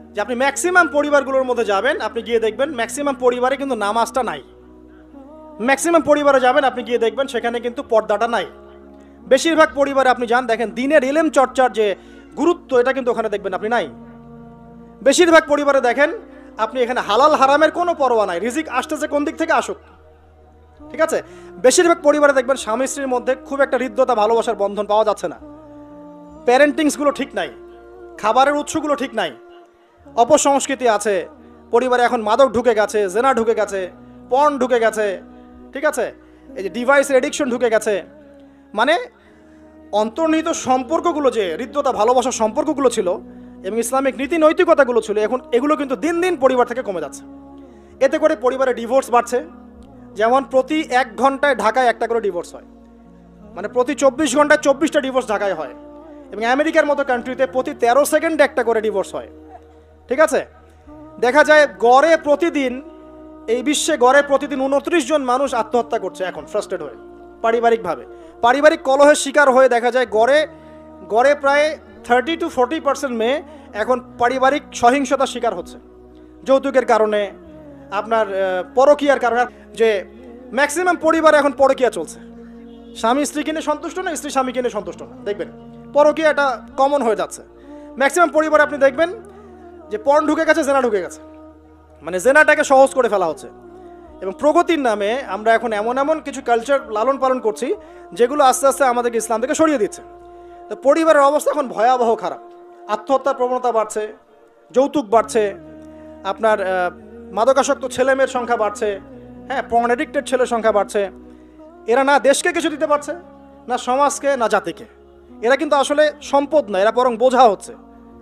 যে আপনি ম্যাক্সিমাম পরিবারগুলোর মধ্যে যাবেন, আপনি গিয়ে দেখবেন ম্যাক্সিমাম পরিবারে কিন্তু নামাজটা নাই। ম্যাক্সিমাম পরিবারে যাবেন, আপনি গিয়ে দেখবেন সেখানে কিন্তু পর্দাটা নাই। বেশিরভাগ পরিবারে আপনি যান, দেখেন দিনের ইলম চর্চার যে গুরুত্ব, এটা কিন্তু ওখানে দেখবেন আপনি নাই। বেশিরভাগ পরিবারে দেখেন আপনি এখানে হালাল হারামের কোনো পরোয়া নাই, রিজিক আসতেছে কোন দিক থেকে আসুক, ঠিক আছে। বেশিরভাগ পরিবারে দেখবেন স্বামী স্ত্রীর মধ্যে খুব একটা হৃদ্যতা ভালোবাসার বন্ধন পাওয়া যাচ্ছে না, প্যারেন্টিংসগুলো ঠিক নাই, খাবারের উৎসগুলো ঠিক নাই, অপসংস্কৃতি আছে পরিবারে, এখন মাদক ঢুকে গেছে, জেনা ঢুকে গেছে, পর্ন ঢুকে গেছে, ঠিক আছে, এই যে ডিভাইসের এডিকশন ঢুকে গেছে। মানে অন্তর্নিহিত সম্পর্কগুলো, যে হৃদ্যতা ভালোবাসার সম্পর্কগুলো ছিল এবং ইসলামিক নীতি নৈতিকতাগুলো ছিল, এখন এগুলো কিন্তু দিন দিন পরিবার থেকে কমে যাচ্ছে। এতে করে পরিবারে ডিভোর্স বাড়ছে। যেমন প্রতি 1 ঘন্টায় ঢাকায় একটা করে ডিভোর্স হয়, মানে প্রতি 24 ঘন্টায় 24টা ডিভোর্স ঢাকায় হয়, এবং আমেরিকার মতো কান্ট্রিতে প্রতি 13 সেকেন্ডে একটা করে ডিভোর্স হয়, ঠিক আছে। দেখা যায় গড়ে প্রতিদিন, এই বিশ্বে গড়ে প্রতিদিন 29 জন মানুষ আত্মহত্যা করছে এখন ফ্রাস্ট্রেট হয়ে, পারিবারিকভাবে, পারিবারিক কলহের শিকার হয়ে। দেখা যায় গড়ে প্রায় 30 to 40% মেয়ে এখন পারিবারিক সহিংসতার শিকার হচ্ছে, যৌতুকের কারণে, আপনার পরকীয়ার কারণে। যে ম্যাক্সিমাম পরিবারে এখন পরকীয়া চলছে, স্বামী স্ত্রীকে নিয়ে সন্তুষ্ট না, স্ত্রী স্বামীকে নিয়ে সন্তুষ্ট না, দেখবেন পরকীয়া এটা কমন হয়ে যাচ্ছে। ম্যাক্সিমাম পরিবারে আপনি দেখবেন যে পর্ন ঢুকে গেছে, জেনা ঢুকে গেছে, মানে জেনাটাকে সহজ করে ফেলা হচ্ছে। এবং প্রগতির নামে আমরা এখন এমন এমন কিছু কালচার লালন পালন করছি যেগুলো আস্তে আস্তে আমাদেরকে ইসলাম থেকে সরিয়ে দিচ্ছে। তো পরিবারের অবস্থা এখন ভয়াবহ খারাপ, আত্মহত্যার প্রবণতা বাড়ছে, যৌতুক বাড়ছে, আপনার মাদকাসক্ত ছেলেমেয়ের সংখ্যা বাড়ছে, হ্যাঁ, পর্ন এডিক্টেড ছেলের সংখ্যা বাড়ছে। এরা না দেশকে কিছু দিতে পারছে, না সমাজকে, না জাতিকে। এরা কিন্তু আসলে সম্পদ না, এরা বরং বোঝা হচ্ছে।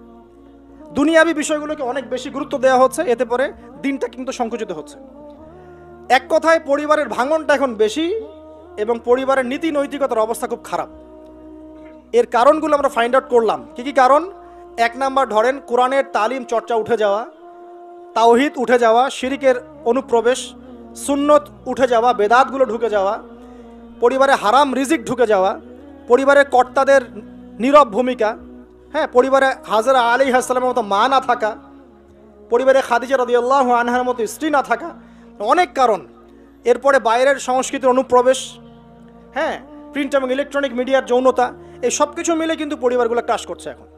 দুনিয়াবি বিষয়গুলোকে অনেক বেশি গুরুত্ব দেওয়া হচ্ছে, এতে করে দিনটা কিন্তু সংকুচিত হচ্ছে। এক কথায় পরিবারের ভাঙনটা এখন বেশি এবং পরিবারের নীতি নৈতিকতার অবস্থা খুব খারাপ। এর কারণগুলো আমরা ফাইন্ড আউট করলাম। কি কি কারণ? 1 নাম্বার ধরেন কোরআনের তালিম চর্চা উঠে যাওয়া, তাওহীদ উঠে যাওয়া, শিরিকের অনুপ্রবেশ, সুন্নত উঠে যাওয়া, বেদাতগুলো ঢুকে যাওয়া, পরিবারে হারাম রিজিক ঢুকে যাওয়া, পরিবারের কর্তাদের নীরব ভূমিকা, হ্যাঁ, পরিবারে হাজরা আলাইহিস সালামের মতো মা না থাকা, পরিবারে খাদিজা রাদিয়াল্লাহু আনহার মতো স্ত্রী না থাকা, অনেক কারণ। এরপরে বাইরের সংস্কৃতির অনুপ্রবেশ, হ্যাঁ, প্রিন্ট এবং ইলেকট্রনিক মিডিয়ার যৌনতা, এই সব কিছু মিলে কিন্তু পরিবারগুলো ক্রাশ করছে এখন।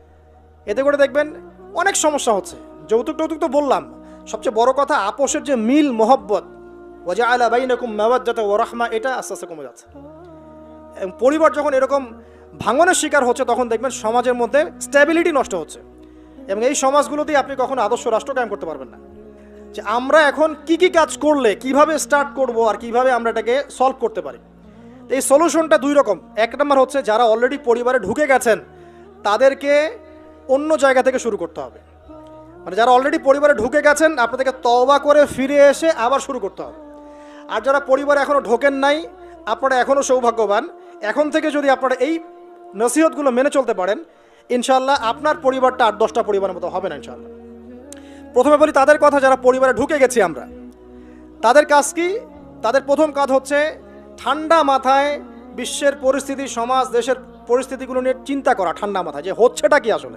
এতে করে দেখবেন অনেক সমস্যা হচ্ছে। যৌতুক টৌতুক তো বললাম, সবচেয়ে বড় কথা আপোষের যে মিল মহব্বত, ওয়াজআলা বাইনাকুম মাওয়াদ্দাতা ওয়া রাহমা, এটা আস্তে আস্তে কমে যাচ্ছে। এবং পরিবার যখন এরকম ভাঙনের শিকার হচ্ছে, তখন দেখবেন সমাজের মধ্যে স্ট্যাবিলিটি নষ্ট হচ্ছে, এবং এই সমাজগুলোতেই আপনি কখনো আদর্শ রাষ্ট্র কায়েম করতে পারবেন না। যে আমরা এখন কি কি কাজ করলে কিভাবে স্টার্ট করব আর কিভাবে আমরা এটাকে সলভ করতে পারি। এই সলিউশনটা 2 রকম। 1 নম্বর হচ্ছে যারা অলরেডি পরিবারে ঢুকে গেছেন তাদেরকে অন্য জায়গা থেকে শুরু করতে হবে। মানে যারা অলরেডি পরিবারে ঢুকে গেছেন আপনাদেরকে তওবা করে ফিরে এসে আবার শুরু করতে হবে। আর যারা পরিবারে এখনও ঢোকেন নাই, আপনারা এখনও সৌভাগ্যবান। এখন থেকে যদি আপনারা এই নসিহতগুলো মেনে চলতে পারেন, ইনশাআল্লাহ আপনার পরিবারটা 8-10টা পরিবারের মতো হবে না ইনশাআল্লাহ। প্রথমে বলি তাদের কথা, যারা পরিবারে ঢুকে গেছি আমরা, তাদের কাজ কি? তাদের প্রথম কাজ হচ্ছে ঠান্ডা মাথায় বিশ্বের পরিস্থিতি, সমাজ দেশের পরিস্থিতিগুলো নিয়ে চিন্তা করা, ঠান্ডা মাথায় যে হচ্ছেটা কি আসলে।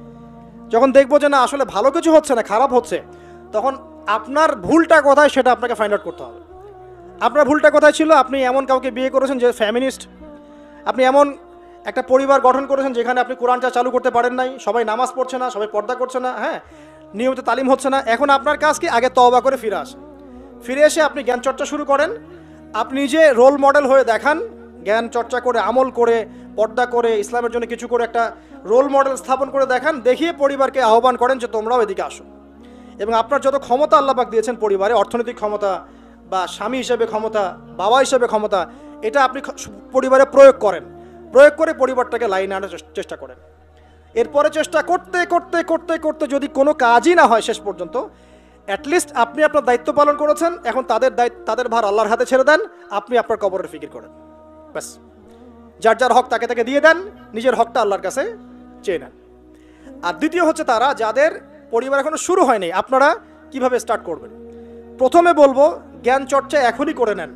যখন দেখবো যে না আসলে ভালো কিছু হচ্ছে না, খারাপ হচ্ছে, তখন আপনার ভুলটা কোথায় সেটা আপনাকে ফাইন্ড আউট করতে হবে। আপনার ভুলটা কোথায় ছিল? আপনি এমন কাউকে বিয়ে করেছেন যে ফ্যামিনিস্ট, আপনি এমন একটা পরিবার গঠন করেছেন যেখানে আপনি কোরআনটা চালু করতে পারেন নাই, সবাই নামাজ পড়ছে না, সবাই পর্দা করছে না, হ্যাঁ, নিয়মিত তালিম হচ্ছে না। এখন আপনার কাজ কি? আগে তওবা করে ফিরে আসেন, ফিরে এসে আপনি জ্ঞান চর্চা শুরু করেন। আপনি নিজে রোল মডেল হয়ে দেখান, জ্ঞান চর্চা করে, আমল করে, পর্দা করে, ইসলামের জন্য কিছু করে একটা রোল মডেল স্থাপন করে দেখান, দেখিয়ে পরিবারকে আহ্বান করেন যে তোমরাও এদিকে আসো। এবং আপনার যত ক্ষমতা আল্লাহ পাক দিয়েছেন পরিবারে, অর্থনৈতিক ক্ষমতা বা স্বামী হিসেবে ক্ষমতা, বাবা হিসেবে ক্ষমতা, এটা আপনি পরিবারে প্রয়োগ করেন, প্রয়োগ করে পরিবারটাকে লাইনে আনার চেষ্টা করেন। এরপরে চেষ্টা করতে করতে করতে করতে যদি কোনো কাজই না হয় শেষ পর্যন্ত, অ্যাটলিস্ট আপনি আপনার দায়িত্ব পালন করেছেন। এখন তাদের ভার আল্লাহর হাতে ছেড়ে দেন, আপনি আপনার কবরের ফিকির করেন, ব্যাস। যার যার হক তাকে তাকে দিয়ে দেন, নিজের হকটা আল্লাহর কাছে চেয়ে নেন। আর দ্বিতীয় হচ্ছে তারা যাদের পরিবার এখনো শুরু হয়নি, আপনারা কিভাবে স্টার্ট করবেন। প্রথমে বলবো জ্ঞান চর্চা এখনই করে নেন,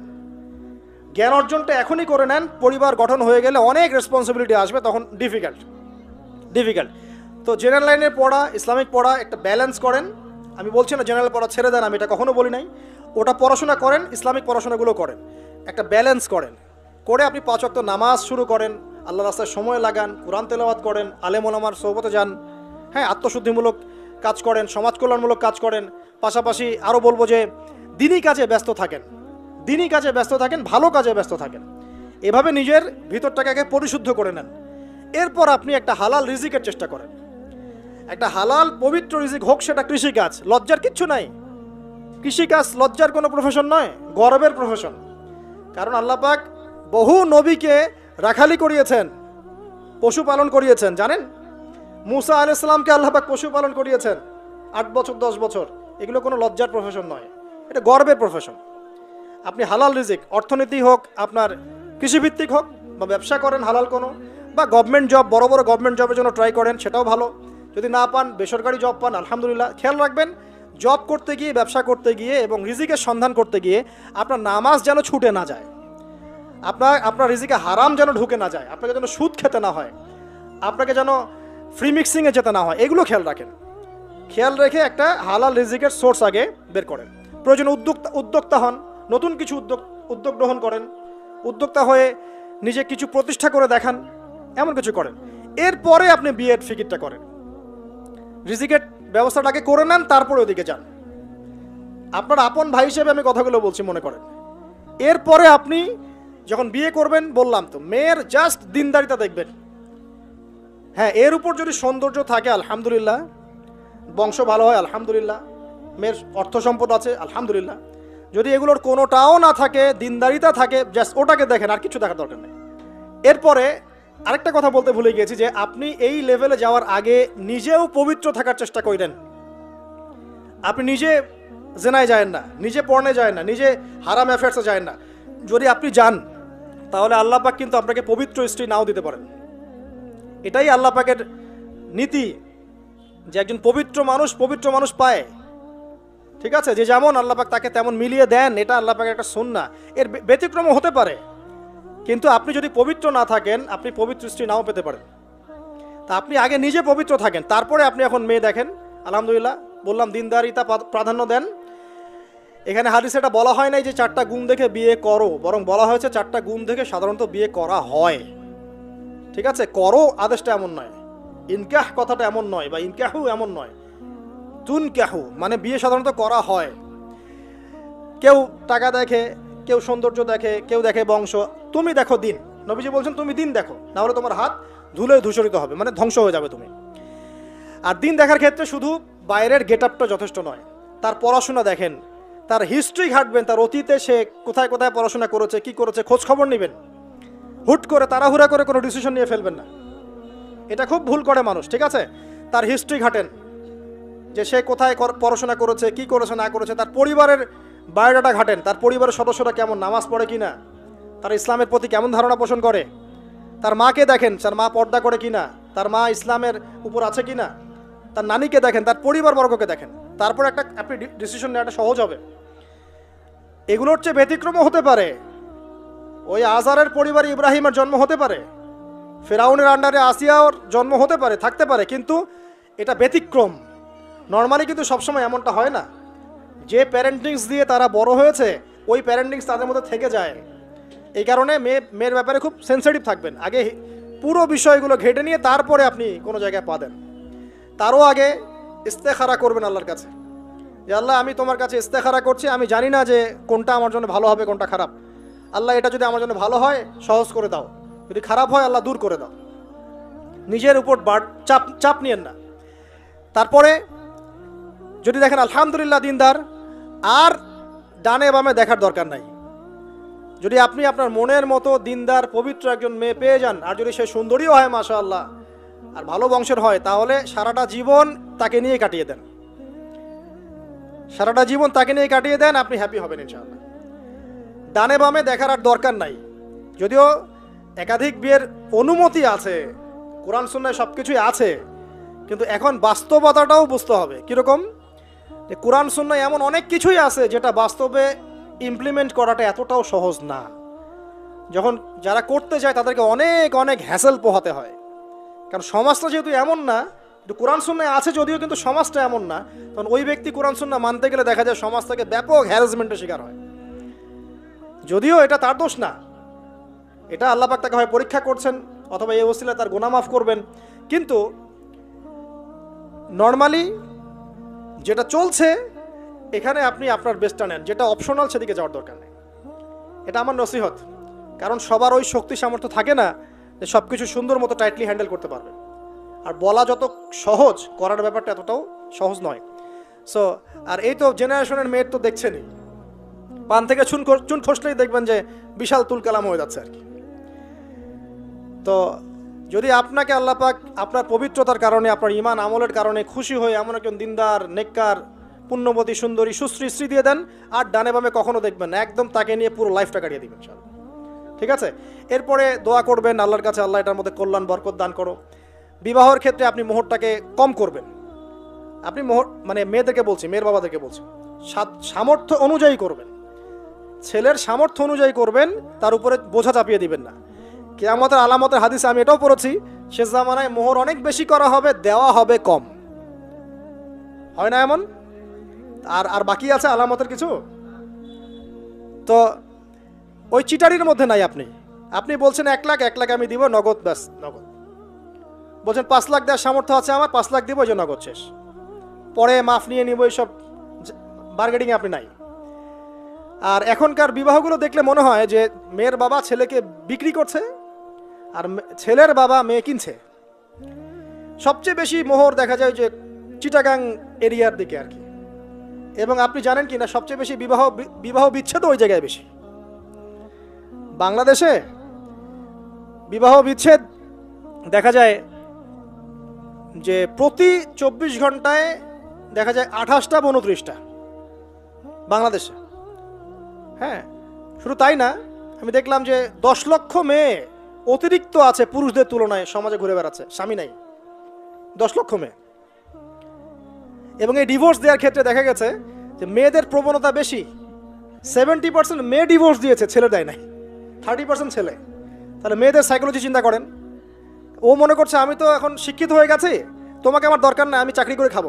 জ্ঞান অর্জনটা এখনই করে নেন। পরিবার গঠন হয়ে গেলে অনেক রেসপন্সিবিলিটি আসবে, তখন ডিফিকাল্ট। তো জেনারেল লাইনে পড়া, ইসলামিক পড়া একটা ব্যালেন্স করেন। আমি বলছি না জেনারেল পড়া ছেড়ে দেন, আমি এটা কখনো বলি নাই। ওটা পড়াশোনা করেন, ইসলামিক পড়াশোনাগুলো করেন, একটা ব্যালেন্স করেন। করে আপনি 5 ওয়াক্ত নামাজ শুরু করেন, আল্লাহ রাস্তায় সময় লাগান, কোরআন তেলাওয়াত করেন, আলেম ওলামার সোহবতে যান, হ্যাঁ, আত্মশুদ্ধিমূলক কাজ করেন, সমাজ কল্যাণমূলক কাজ করেন। পাশাপাশি আরও বলবো যে দিনই কাজে ব্যস্ত থাকেন, দিনই কাজে ব্যস্ত থাকেন, ভালো কাজে ব্যস্ত থাকেন। এভাবে নিজের ভিতরটাকে আগে পরিশুদ্ধ করে নেন। এরপর আপনি একটা হালাল রিজিকের চেষ্টা করেন, একটা হালাল পবিত্র রিজিক হোক, সেটা কৃষিকাজ। লজ্জার কিচ্ছু নাই, কৃষিকাজ লজ্জার কোনো প্রফেশন নয়, গর্বের প্রফেশন। কারণ আল্লাহ পাক বহু নবীকে রাখালি করিয়েছেন, পশুপালন করিয়েছেন। জানেন, মুসা আলাইহিস সালামকে আল্লাহ পাক পশুপালন করিয়েছেন 8 বছর 10 বছর। এগুলো কোনো লজ্জার প্রফেশন নয়, এটা গর্বের প্রফেশন। আপনি হালাল রিজিক, অর্থনীতি হোক, আপনার কৃষিভিত্তিক হোক, বা ব্যবসা করেন হালাল কোনো, বা গভর্নমেন্ট জব, বড় বড় গভর্নমেন্ট জবের জন্য ট্রাই করেন, সেটাও ভালো। যদি না পান, বেসরকারি জব পান, আলহামদুলিল্লাহ। খেয়াল রাখবেন, জব করতে গিয়ে, ব্যবসা করতে গিয়ে এবং রিজিকের সন্ধান করতে গিয়ে আপনার নামাজ যেন ছুটে না যায়, আপনার রিজিকে হারাম যেন ঢুকে না যায়, আপনাকে যেন সুদ খেতে না হয়, আপনাকে যেন ফ্রি মিক্সিংয়ে যেতে না হয়। এগুলো খেয়াল রাখেন। খেয়াল রেখে একটা হালাল রিজিকের সোর্স আগে বের করেন। প্রয়োজনে উদ্যোক্তা হন, নতুন কিছু উদ্যোগ গ্রহণ করেন, উদ্যোক্তা হয়ে নিজে কিছু প্রতিষ্ঠা করে দেখান, এমন কিছু করেন। এরপরে আপনি বিয়ের ফিকিরটা করেন, রিজিকের ব্যবস্থাটাকে করে নেন, তারপরে ওদিকে যান। আপনার আপন ভাই হিসেবে আমি কথাগুলো বলছি, মনে করেন। এরপরে আপনি যখন বিয়ে করবেন, বললাম তো, মেয়ের জাস্ট দিনদারিতা দেখবেন। হ্যাঁ, এর উপর যদি সৌন্দর্য থাকে আলহামদুলিল্লাহ, বংশ ভালো হয় আলহামদুলিল্লাহ, মেয়ের অর্থ সম্পদ আছে আলহামদুলিল্লাহ। যদি এগুলোর কোনোটাও না থাকে, দিনদারিতা থাকে, জাস্ট ওটাকে দেখেন, আর কিছু দেখার দরকার নেই। এরপরে আরেকটা কথা বলতে ভুলে গিয়েছি, যে আপনি এই লেভেলে যাওয়ার আগে নিজেও পবিত্র থাকার চেষ্টা করেন। আপনি নিজে জেনায় যায় না, নিজে পর্নে যায় না, নিজে হারাম অ্যাফেয়ার্সে যায় না। যদি আপনি যান, তাহলে আল্লাহ পাক কিন্তু আপনাকে পবিত্র স্ত্রী নাও দিতে পারেন। এটাই আল্লাহ পাকের নীতি, যে একজন পবিত্র মানুষ পায়। ঠিক আছে, যে যেমন আল্লাহ পাক তাকে তেমন মিলিয়ে দেন, এটা আল্লাহ পাকের একটা সুন্নাহ। এর ব্যতিক্রমও হতে পারে, কিন্তু আপনি যদি পবিত্র না থাকেন, আপনি পবিত্র স্ত্রী নাও পেতে পারেন। তা আপনি আগে নিজে পবিত্র থাকেন, তারপরে আপনি এখন মেয়ে দেখেন। আলহামদুলিল্লাহ, বললাম দিনদারিতা প্রাধান্য দেন। এখানে হাদিসে এটা বলা হয় নাই যে 4টা গুণ দেখে বিয়ে করো, বরং বলা হয়েছে 4টা গুণ দেখে সাধারণত বিয়ে করা হয়। ঠিক আছে, করো আদেশটা এমন নয়, ইনকাহ কথাটা এমন নয়, বা ইনকাহু এমন নয়, তুনকাহু মানে বিয়ে সাধারণত করা হয়। কেউ টাকা দেখে, কেউ সৌন্দর্য দেখে, কেউ দেখে বংশ। তুমি দেখো দিন, নবীজি বলছেন তুমি দিন দেখো, না হলে তোমার হাত ধুলোয় ধূসরিত হবে, মানে ধ্বংস হয়ে যাবে তুমি। আর দিন দেখার ক্ষেত্রে শুধু বাইরের গেট আপটা যথেষ্ট নয়, তার পড়াশোনা দেখেন, তার হিস্ট্রি ঘাটবেন, তার অতীতে সে কোথায় কোথায় পড়াশোনা করেছে, কি করেছে, খোঁজ খবর নেবেন। হুট করে তাড়াহুড়া করে কোনো ডিসিশন নিয়ে ফেলবেন না, এটা খুব ভুল করে মানুষ। ঠিক আছে, তার হিস্ট্রি ঘাটেন, যে সে কোথায় পড়াশোনা করেছে, কি করেছে না করেছে। তার পরিবারের বায়োডাটা ঘাটেন, তার পরিবারের সদস্যরা কেমন, নামাজ পড়ে কিনা, তার ইসলামের প্রতি কেমন ধারণা পোষণ করে। তার মাকে দেখেন, তার মা পর্দা করে কিনা, তার মা ইসলামের উপর আছে কিনা। তার নানিকে দেখেন, তার পরিবারবর্গকে দেখেন, তারপর একটা আপনি ডিসিশন নেওয়াটা সহজ হবে। এগুলোর চেয়ে ব্যতিক্রমও হতে পারে। ওই আজারের পরিবারে ইব্রাহিমের জন্ম হতে পারে, ফেরাউনের আন্ডারে আসিয়ার জন্ম হতে পারে, থাকতে পারে, কিন্তু এটা ব্যতিক্রম। নর্মালি কিন্তু সবসময় এমনটা হয় না। যে প্যারেন্টিংস দিয়ে তারা বড় হয়েছে, ওই প্যারেন্টিংস তাদের মধ্যে থেকে যায়। এই কারণে মেয়ের ব্যাপারে খুব সেন্সিটিভ থাকবেন। আগে পুরো বিষয়গুলো ঘেটে নিয়ে তারপরে আপনি কোনো জায়গায় পা দেন। তারও আগে ইস্তেখারা করবেন আল্লাহর কাছে, যে আল্লাহ আমি তোমার কাছে ইস্তেখারা করছি, আমি জানি না যে কোনটা আমার জন্য ভালো হবে, কোনটা খারাপ। আল্লাহ এটা যদি আমার জন্য ভালো হয় সহজ করে দাও, যদি খারাপ হয় আল্লাহ দূর করে দাও। নিজের উপর চাপ নিয়েন না। তারপরে যদি দেখেন আলহামদুলিল্লাহ দিনদার, আর ডানে বামে দেখার দরকার নাই। যদি আপনি আপনার মনের মতো দিনদার পবিত্র একজন মেয়ে পেয়ে যান, আর যদি সে সুন্দরীও হয় মাশাআল্লাহ, আর ভালো বংশের হয়, তাহলে সারাটা জীবন তাকে নিয়ে কাটিয়ে দেন, সারাটা জীবন তাকে নিয়ে কাটিয়ে দেন, আপনি হ্যাপি হবেন ইনশাআল্লাহ। ডানে বামে দেখার আর দরকার নাই। যদিও একাধিক বিয়ের অনুমতি আছে, কোরআন সুন্নাহয় সব কিছুই আছে, কিন্তু এখন বাস্তবতাটাও বুঝতে হবে। কীরকম, যে কোরআন সুন্নাহয় এমন অনেক কিছুই আছে যেটা বাস্তবে ইমপ্লিমেন্ট করাটা এতটাও সহজ না। যখন যারা করতে যায় তাদেরকে অনেক অনেক হ্যাসেল পোহাতে হয়, কারণ সমাজটা যেহেতু এমন না, কিন্তু কোরআন সুন্নাহ আছে যদিও, কিন্তু সমাজটা এমন না। তখন ওই ব্যক্তি কোরআন সুন্নাহ মানতে গেলে দেখা যায় সমাজ থেকে ব্যাপক হ্যারাসমেন্টের শিকার হয়। যদিও এটা তার দোষ না, এটা আল্লাহ পাক তাকে হয় পরীক্ষা করছেন, অথবা এই ওসিলায় তার গুনাহ মাফ করবেন। কিন্তু নর্মালি যেটা চলছে এখানে আপনি আপনার বেস্টটা নেন, যেটা অপশনাল সেদিকে যাওয়ার দরকার নেই। এটা আমার নসিহত। কারণ সবার ওই শক্তি সামর্থ্য থাকে না যে সব কিছু সুন্দর মতো টাইটলি হ্যান্ডেল করতে পারবে। আর বলা যত সহজ, করার ব্যাপারটা এতটাও সহজ নয়। সো আর এই তো জেনারেশনের মেয়ের তো দেখছেনই, পান থেকে চুন খসলেই দেখবেন যে বিশাল তুলকালাম হয়ে যাচ্ছে আর কি। তো যদি আপনাকে আল্লাহ পাক আপনার পবিত্রতার কারণে, আপনার ঈমান আমলের কারণে খুশি হয়ে এমন একজন দিনদার, নেককার, পুণ্যবতী, সুন্দরী, সুশ্রী স্ত্রী দিয়ে দেন, আর ডানে বামে কখনো দেখবেন না, একদম তাকে নিয়ে পুরো লাইফটা কাটিয়ে দিবেন ইনশাআল্লাহ। ঠিক আছে? এরপরে দোয়া করবেন আল্লাহর কাছে, আল্লাহ এটার মধ্যে কল্যাণ বরকত দান করো। বিবাহের ক্ষেত্রে আপনি মোহরটাকে কম করবেন। আপনি মোহর মানে মেয়েদেরকে বলছি, মেয়ের বাবাদেরকে বলছি, সামর্থ্য অনুযায়ী করবেন, ছেলের সামর্থ্য অনুযায়ী করবেন, তার উপরে বোঝা চাপিয়ে দিবেন না। কিয়ামতের আলামতের হাদিসে আমি এটাও পড়েছি, শেষ জামানায় মোহর অনেক বেশি করা হবে, দেওয়া হবে কম। হয় না এমন? আর বাকি আছে আলামতের কিছু। তো ওই চিটারির মধ্যে নাই। আপনি বলছেন 1 লাখ, 1 লাখ আমি দিব নগদ, ব্যাস নগদ। বলছেন 5 লাখ দেওয়ার সামর্থ্য আছে আমার, 5 লাখ দিব, ওই যে নগদ শেষ, পরে মাফ নিয়ে নিব, এইসব বার্গেনিং আপনি নাই। আর এখনকার বিবাহগুলো দেখলে মনে হয় যে মেয়ের বাবা ছেলেকে বিক্রি করছে, আর ছেলের বাবা মেয়ে কিনছে। সবচেয়ে বেশি মোহর দেখা যায় যে চিটাগাং এরিয়ার দিকে আর কি। এবং আপনি জানেন কি না, সবচেয়ে বেশি বিবাহ বিচ্ছেদ ওই জায়গায় বেশি। বাংলাদেশে বিবাহ বিচ্ছেদ দেখা যায় যে প্রতি 24 ঘন্টায় দেখা যায় 28টা বা 29টা বাংলাদেশে। হ্যাঁ, শুধু তাই না, আমি দেখলাম যে 10 লক্ষ মেয়ে অতিরিক্ত আছে পুরুষদের তুলনায়, সমাজে ঘুরে বেড়াচ্ছে, স্বামী নাই। 10 লক্ষ মেয়ে। এবং এই ডিভোর্স দেওয়ার ক্ষেত্রে দেখা গেছে যে মেয়েদের প্রবণতা বেশি। 70% মেয়ে ডিভোর্স দিয়েছে, ছেলে দেয় নাই, 30% ছেলে। তাহলে মেয়েদের সাইকোলজি চিন্তা করেন। ও মনে করছে আমি তো এখন শিক্ষিত হয়ে গেছি, তোমাকে আমার দরকার নাই, আমি চাকরি করে খাবো।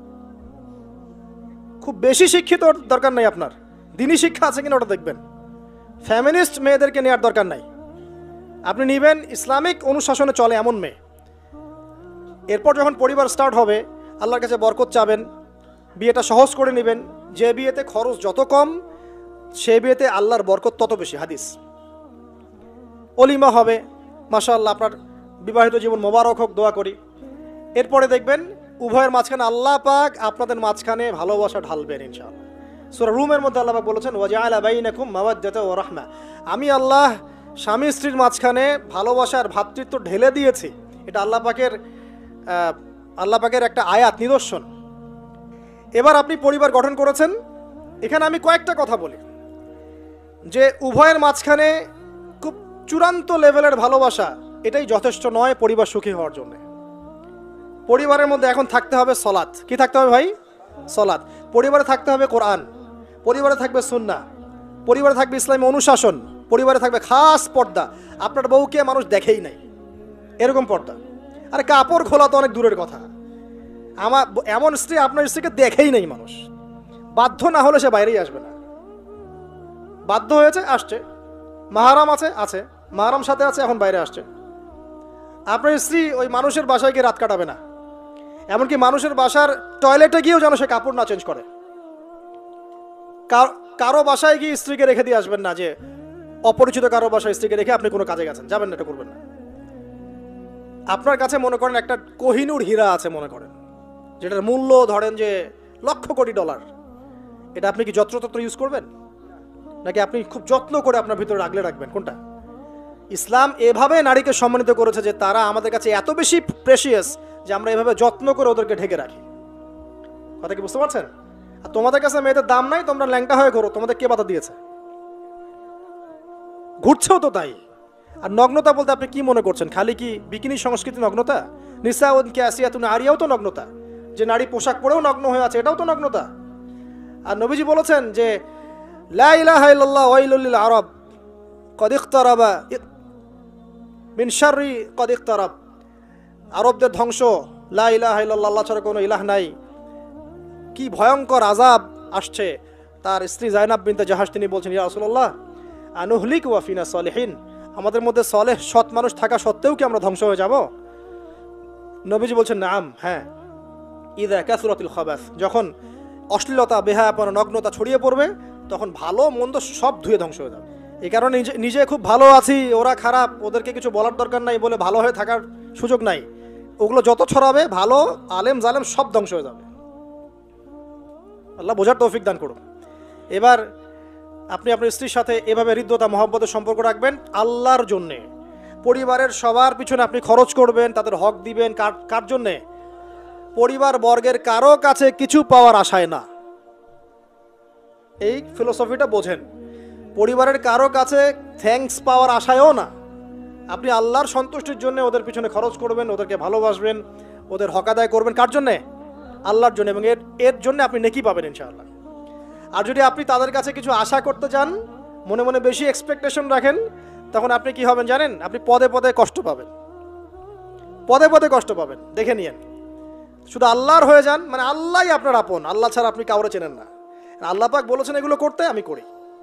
খুব বেশি শিক্ষিত দরকার নাই আপনার, দিনই শিক্ষা আছে কিনা ওটা দেখবেন। ফ্যামিনিস্ট মেয়েদেরকে নেওয়ার দরকার নাই, আপনি নেবেন ইসলামিক অনুশাসনে চলে এমন মেয়ে। এরপর যখন পরিবার স্টার্ট হবে, আল্লাহর কাছে বরকত চাবেন, বিয়েটা সহজ করে নেবেন। যে বিয়েতে খরচ যত কম, সে বিয়েতে আল্লাহর বরকত তত বেশি। হাদিস। অলিমা হবে, মাশাআল্লাহ, আপনার বিবাহিত জীবন মোবারক হোক, দোয়া করি। এরপরে দেখবেন উভয়ের মাঝখানে আল্লাহ পাক আপনাদের মাঝখানে ভালোবাসা ঢালবেন ইনশাআল্লাহ। সূরা রুমের মধ্যে আল্লাহ পাক বলেছেন, ওয়াজআলা বাইনাকুম মাওয়াদ্দাতা ওয়া রাহমা, আমি আল্লাহ স্বামী স্ত্রীর মাঝখানে ভালোবাসার ভ্রাতৃত্ব ঢেলে দিয়েছি। এটা আল্লাহ পাকের একটা আয়াত, নিদর্শন। এবার আপনি পরিবার গঠন করেছেন, এখানে আমি কয়েকটা কথা বলি যে উভয়ের মাঝখানে খুব চূড়ান্ত লেভেলের ভালোবাসা এটাই যথেষ্ট নয় পরিবার সুখী হওয়ার জন্য। পরিবারের মধ্যে এখন থাকতে হবে সলাত। কি থাকতে হবে ভাই? সলাত। পরিবারে থাকতে হবে কোরআন, পরিবারে থাকবে সুন্নাহ, পরিবারে থাকবে ইসলামী অনুশাসন, পরিবারে থাকবে খাস পর্দা। আপনার বউকে মানুষ দেখেই নাই, এরকম পর্দা। আরে কাপড় খোলা তো অনেক দূরের কথা, আমার এমন স্ত্রী আপনার স্ত্রীকে দেখেই নেই মানুষ। বাধ্য না হলে সে বাইরেই আসবে না, বাধ্য হয়েছে আসছে, মাহারাম আছে মাহারাম সাথে আছে, এখন বাইরে আসছে। আপনার স্ত্রী ওই মানুষের বাসায় গিয়ে রাত কাটাবে না, এমনকি মানুষের বাসার টয়লেটে গিয়েও যেন সে কাপড় না চেঞ্জ করে। কারো বাসায় গিয়ে স্ত্রীকে রেখে দিয়ে আসবেন না, যে অপরিচিত কারো বাসায় স্ত্রীকে রেখে আপনি কোনো কাজে গেছেন, যাবেন না, এটা করবেন না। আপনার কাছে মনে করেন একটা কোহিনূর হীরা আছে, মনে করেন যেটার মূল্য ধরেন যে লক্ষ কোটি ডলার, এটা আপনি কি যত্রতত্র ইউজ করবেন, নাকি আপনি খুব যত্ন করে আপনার ভিতরে আগলে রাখবেন? কোনটা? ইসলাম এভাবে নারীকে সম্মানিত করেছে যে তারা আমাদের কাছে এত বেশি প্রেশিয়াস যে আমরা এভাবে যত্ন করে ওদেরকে ঢেকে রাখি। কথা কি বুঝতে পারছেন? আর তোমাদের কাছে মেয়েদের দাম নাই, তোমরা ল্যাংটা হয়ে ঘোরো, তোমাদের কে বাধা দিয়েছে? ঘুরছেও তো তাই। আর নগ্নতা বলতে আপনি কি মনে করছেন? খালি কি বিকিনি সংস্কৃতি নগ্নতা? নিসাউন কাসিয়াতুন আরিয়াও তো নগ্নতা, যে নারী পোশাক পরেও নগ্ন হয়ে আছে, এটাও তো নগ্নতা। আর নবীজি বলেছেন যে লা ইলাহা ইল্লাল্লাহ ওয়াইলুল লিল আরব কদ ইকতারাবা মিন শাররি কদ ইকতারাব, আরবদের ধ্বংস লা ইলাহা ইল্লাল্লাহ, আল্লাহ ছাড়া কোনো ইলাহ নাই, কি ভয়ঙ্কর আযাব আসছে। তার স্ত্রী জাইনাব বিনতে জাহাশ তিনি বলছেন, ইয়া রাসূলুল্লাহ আনুহলিক ওয়া ফিনা সালিহিন, আমাদের মধ্যে সলেহ সৎ মানুষ থাকা সত্ত্বেও কি আমরা ধ্বংস হয়ে যাব? নবীজি বলছেন নাম, হ্যাঁ। ইযা কাসরাতিল খাবাস, যখন অশ্লীলতা, বেহায়াপনা, নগ্নতা ছড়িয়ে পড়বে তখন ভালো মন্দ সব ধুয়ে ধ্বংস হয়ে যাবে। এই কারণে নিজে খুব ভালো আছি, ওরা খারাপ, ওদেরকে কিছু বলার দরকার নাই বলে ভালো হয়ে থাকার সুযোগ নাই। ওগুলো যত ছড়াবে ভালো আলেম জালেম সব ধ্বংস হয়ে যাবে। আল্লাহ বোঝার তৌফিক দান করুন। এবার আপনি আপনার স্ত্রীর সাথে এভাবে হৃদ্যতা মহব্বতের সম্পর্ক রাখবেন আল্লাহর জন্যে। পরিবারের সবার পিছনে আপনি খরচ করবেন, তাদের হক দিবেন, কার জন্যে? পরিবার বর্গের কারো কাছে কিছু পাওয়ার আশায় না। এই ফিলোসফিটা বোঝেন। পরিবারের কারো কাছে থ্যাঙ্কস পাওয়ার আশায়ও না, আপনি আল্লাহর সন্তুষ্টির জন্য ওদের পিছনে খরচ করবেন, ওদেরকে ভালোবাসবেন, ওদের হক আদায় করবেন। কার জন্যে? আল্লাহর জন্য, এবং এর জন্য আপনি নেকি পাবেন ইনশাআল্লাহ। আর যদি আপনি তাদের কাছে কিছু আশা করতে চান, মনে মনে বেশি এক্সপেকটেশন রাখেন, তখন আপনি কি হবেন জানেন? আপনি পদে পদে কষ্ট পাবেন, পদে পদে কষ্ট পাবেন। দেখে নিয়েন, শুধু আল্লাহর হয়ে যান, মানে আল্লাহই আপনার আপন, আল্লাহ ছাড়া আপনি কাউরে চেনেন না। আল্লাহ পাক বলেছেন এগুলো করতে, আমি করি।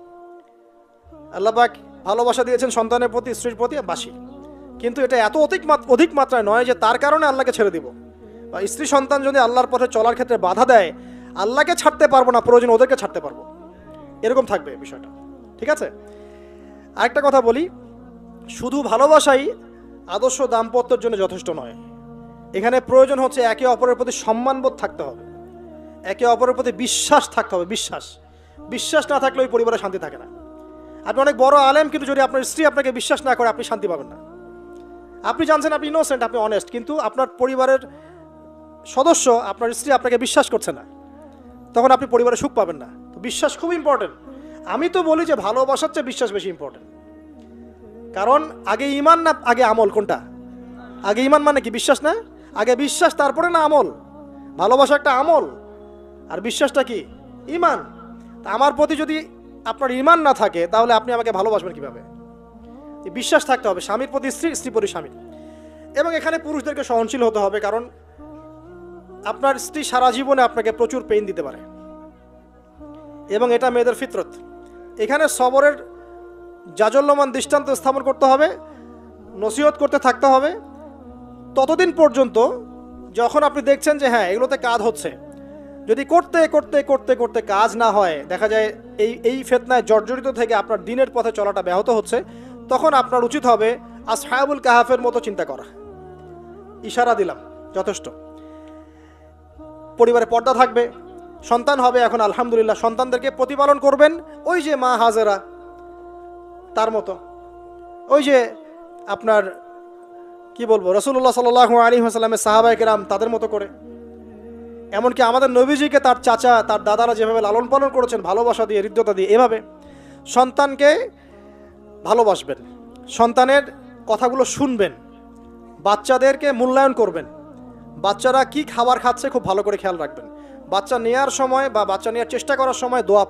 আল্লাহ পাক ভালোবাসা দিয়েছেন সন্তানের প্রতি, স্ত্রীর প্রতি, বাসি। কিন্তু এটা এত অধিক মাত্রায় নয় যে তার কারণে আল্লাহকে ছেড়ে দিব। বা স্ত্রী সন্তান যদি আল্লাহর পথে চলার ক্ষেত্রে বাধা দেয়, আল্লাহকে ছাড়তে পারবো না, প্রয়োজন ওদেরকে ছাড়তে পারবো, এরকম থাকবে বিষয়টা। ঠিক আছে? আরেকটা কথা বলি, শুধু ভালোবাসাই আদর্শ দাম্পত্যের জন্য যথেষ্ট নয়। এখানে প্রয়োজন হচ্ছে একে অপরের প্রতি সম্মানবোধ থাকতে হবে, একে অপরের প্রতি বিশ্বাস থাকতে হবে। বিশ্বাস না থাকলে ওই পরিবারে শান্তি থাকে না। আপনি অনেক বড় আলেম, কিন্তু যদি আপনার স্ত্রী আপনাকে বিশ্বাস না করে, আপনি শান্তি পাবেন না। আপনি জানছেন আপনি ইনোসেন্ট, আপনি অনেস্ট, কিন্তু আপনার পরিবারের সদস্য, আপনার স্ত্রী আপনাকে বিশ্বাস করছে না, তখন আপনি পরিবারে সুখ পাবেন না। তো বিশ্বাস খুব ইম্পর্টেন্ট। আমি তো বলি যে ভালোবাসার চেয়ে বিশ্বাস বেশি ইম্পর্টেন্ট। কারণ আগে ইমান না আগে আমল? কোনটা আগে? ইমান মানে কি? বিশ্বাস না? আগে বিশ্বাস, তারপরে না আমল? ভালোবাসা একটা আমল, আর বিশ্বাসটা কি? ইমান। আমার প্রতি যদি আপনার ইমান না থাকে, তাহলে আপনি আমাকে ভালোবাসবেন কিভাবে? বিশ্বাস থাকতে হবে, স্বামীর প্রতি স্ত্রী, স্ত্রী প্রতি স্বামী। এবং এখানে পুরুষদেরকে সহনশীল হতে হবে, কারণ আপনার স্ত্রী সারা জীবনে আপনাকে প্রচুর পেইন দিতে পারে, এবং এটা মেয়েদের ফিতরত। এখানে সবরের জাজল্যমান দৃষ্টান্ত স্থাপন করতে হবে, নসিহত করতে থাকতে হবে ততদিন পর্যন্ত যখন আপনি দেখছেন যে হ্যাঁ এগুলোতে কাজ হচ্ছে। যদি করতে করতে করতে করতে কাজ না হয়, দেখা যায় এই ফিতনায় জর্জরিত থেকে আপনার দিনের পথে চলাটা ব্যাহত হচ্ছে, তখন আপনার উচিত হবে আসহাবুল কাহাফের মতো চিন্তা করা। ইশারা দিলাম, যথেষ্ট। পরিবারে পর্দা থাকবে, সন্তান হবে, এখন আলহামদুলিল্লাহ সন্তানদেরকে প্রতিপালন করবেন ওই যে মা হাজেরা তার মতো, ওই যে আপনার কি বলবো রাসূলুল্লাহ সাল্লাল্লাহু আলাইহি ওয়াসাল্লামের সাহাবায়ে কেরাম তাদের মতো করে। এমনকি আমাদের নবীজিকে তার চাচা, তার দাদারা যেভাবে লালন পালন করেছেন ভালোবাসা দিয়ে, হৃদ্যতা দিয়ে, এভাবে সন্তানকে ভালোবাসবেন, সন্তানের কথাগুলো শুনবেন, বাচ্চাদেরকে মূল্যায়ন করবেন, বাচ্চারা কি খাবার খাচ্ছে খুব ভালো করে খেয়াল রাখবেন, বাচ্চা নেওয়ার সময় বা বাচ্চা নেওয়ার চেষ্টা করার সময় দোয়া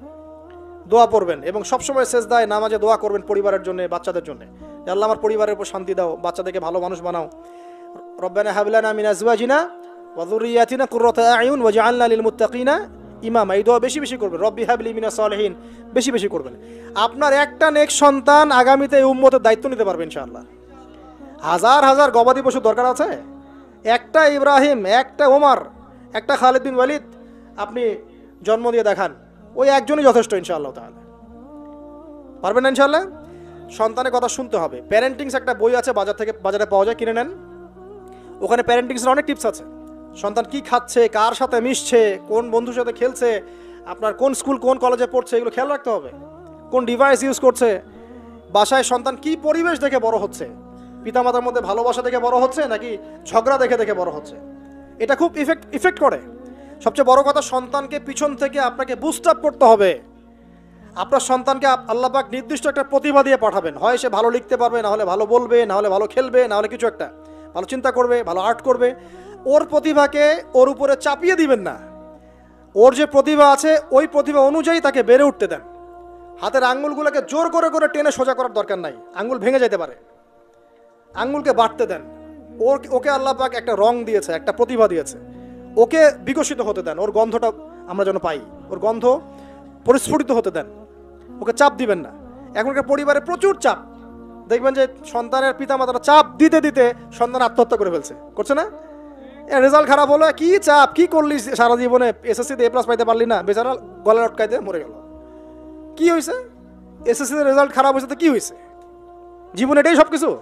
পড়বেন এবং সবসময় সেজদায় নামাজে দোয়া করবেন পরিবারের জন্য, বাচ্চাদের জন্য, যে আল্লাহ আমার পরিবারের উপর শান্তি দাও, বাচ্চাদেরকে ভালো মানুষ বানাও। রব্বানা হাব লানা মিন আজওয়াজিনা ওয়া যুররিয়াতিনা কুররাতা আ'য়ুন ওয়াজআলনা লিল মুত্তাকিনা ইমামা। এই দোয়া বেশি বেশি করবেন, রব্বি হাবলি মিনাস সালিহিন বেশি বেশি করবেন। আপনার একটা নেক সন্তান আগামীতে এই উম্মতের দায়িত্ব নিতে পারবে ইনশাআল্লাহ। হাজার হাজার গবাদি পশু দরকার আছে? একটা ইব্রাহিম, একটা ওমর, একটা খালিদ বিন ওয়ালিদ আপনি জন্ম দিয়ে দেখান, ওই একজনই যথেষ্ট ইনশাআল্লাহ তাআলা। পারবেন না ইনশাআল্লাহ? সন্তানের কথা শুনতে হবে। প্যারেন্টিংস একটা বই আছে, বাজারে পাওয়া যায়, কিনে নেন। ওখানে প্যারেন্টিংসের অনেক টিপস আছে। সন্তান কি খাচ্ছে, কার সাথে মিশছে, কোন বন্ধুর সাথে খেলছে, আপনার কোন স্কুল কোন কলেজে পড়ছে, এগুলো খেয়াল রাখতে হবে। কোন ডিভাইস ইউজ করছে, বাসায় সন্তান কি পরিবেশ দেখে বড় হচ্ছে, পিতামাতার মধ্যে ভালোবাসা দেখে বড় হচ্ছে নাকি ঝগড়া দেখে দেখে বড় হচ্ছে, এটা খুব ইফেক্ট করে। সবচেয়ে বড় কথা, সন্তানকে পিছন থেকে আপনাকে বুস্ট আপ করতে হবে। আপনার সন্তানকে আল্লাহ পাক নির্দিষ্ট একটা প্রতিভা দিয়ে পাঠাবেন, হয় সে ভালো লিখতে পারবে, না হলে ভালো বলবে, না হলে ভালো খেলবে, না হলে কিছু একটা ভালো চিন্তা করবে, ভালো আর্ট করবে। ওর প্রতিভাকে ওর উপরে চাপিয়ে দিবেন না, ওর যে প্রতিভা আছে ওই প্রতিভা অনুযায়ী তাকে বেড়ে উঠতে দেন। হাতের আঙ্গুলগুলোকে জোর করে করে টেনে সোজা করার দরকার নাই, আঙ্গুল ভেঙে যেতে পারে। আঙ্গুলকে বাড়তে দেন, ওকে আল্লাহ পাক একটা রং দিয়েছে, একটা প্রতিভা দিয়েছে, ওকে বিকশিত হতে দেন, ওর গন্ধটা আমরা যেন পাই, ওর গন্ধ পরিস্ফুটিত হতে দেন, ওকে চাপ দিবেন না। এখনকার পরিবারে প্রচুর চাপ, দেখবেন যে সন্তানের পিতামাতারা চাপ দিতে দিতে সন্তান আত্মহত্যা করে ফেলছে, করছে না? রেজাল্ট খারাপ হলো, কি চাপ, কি করলি সারা জীবনে, এসএসসিতে A+ পাইতে পারলি না, বেচারা গলা লটকাইতে মরে গেল। কি হয়েছে? এসএসসিতে রেজাল্ট খারাপ হয়েছে তো কি হয়েছে? জীবনে এটাই সব কিছু?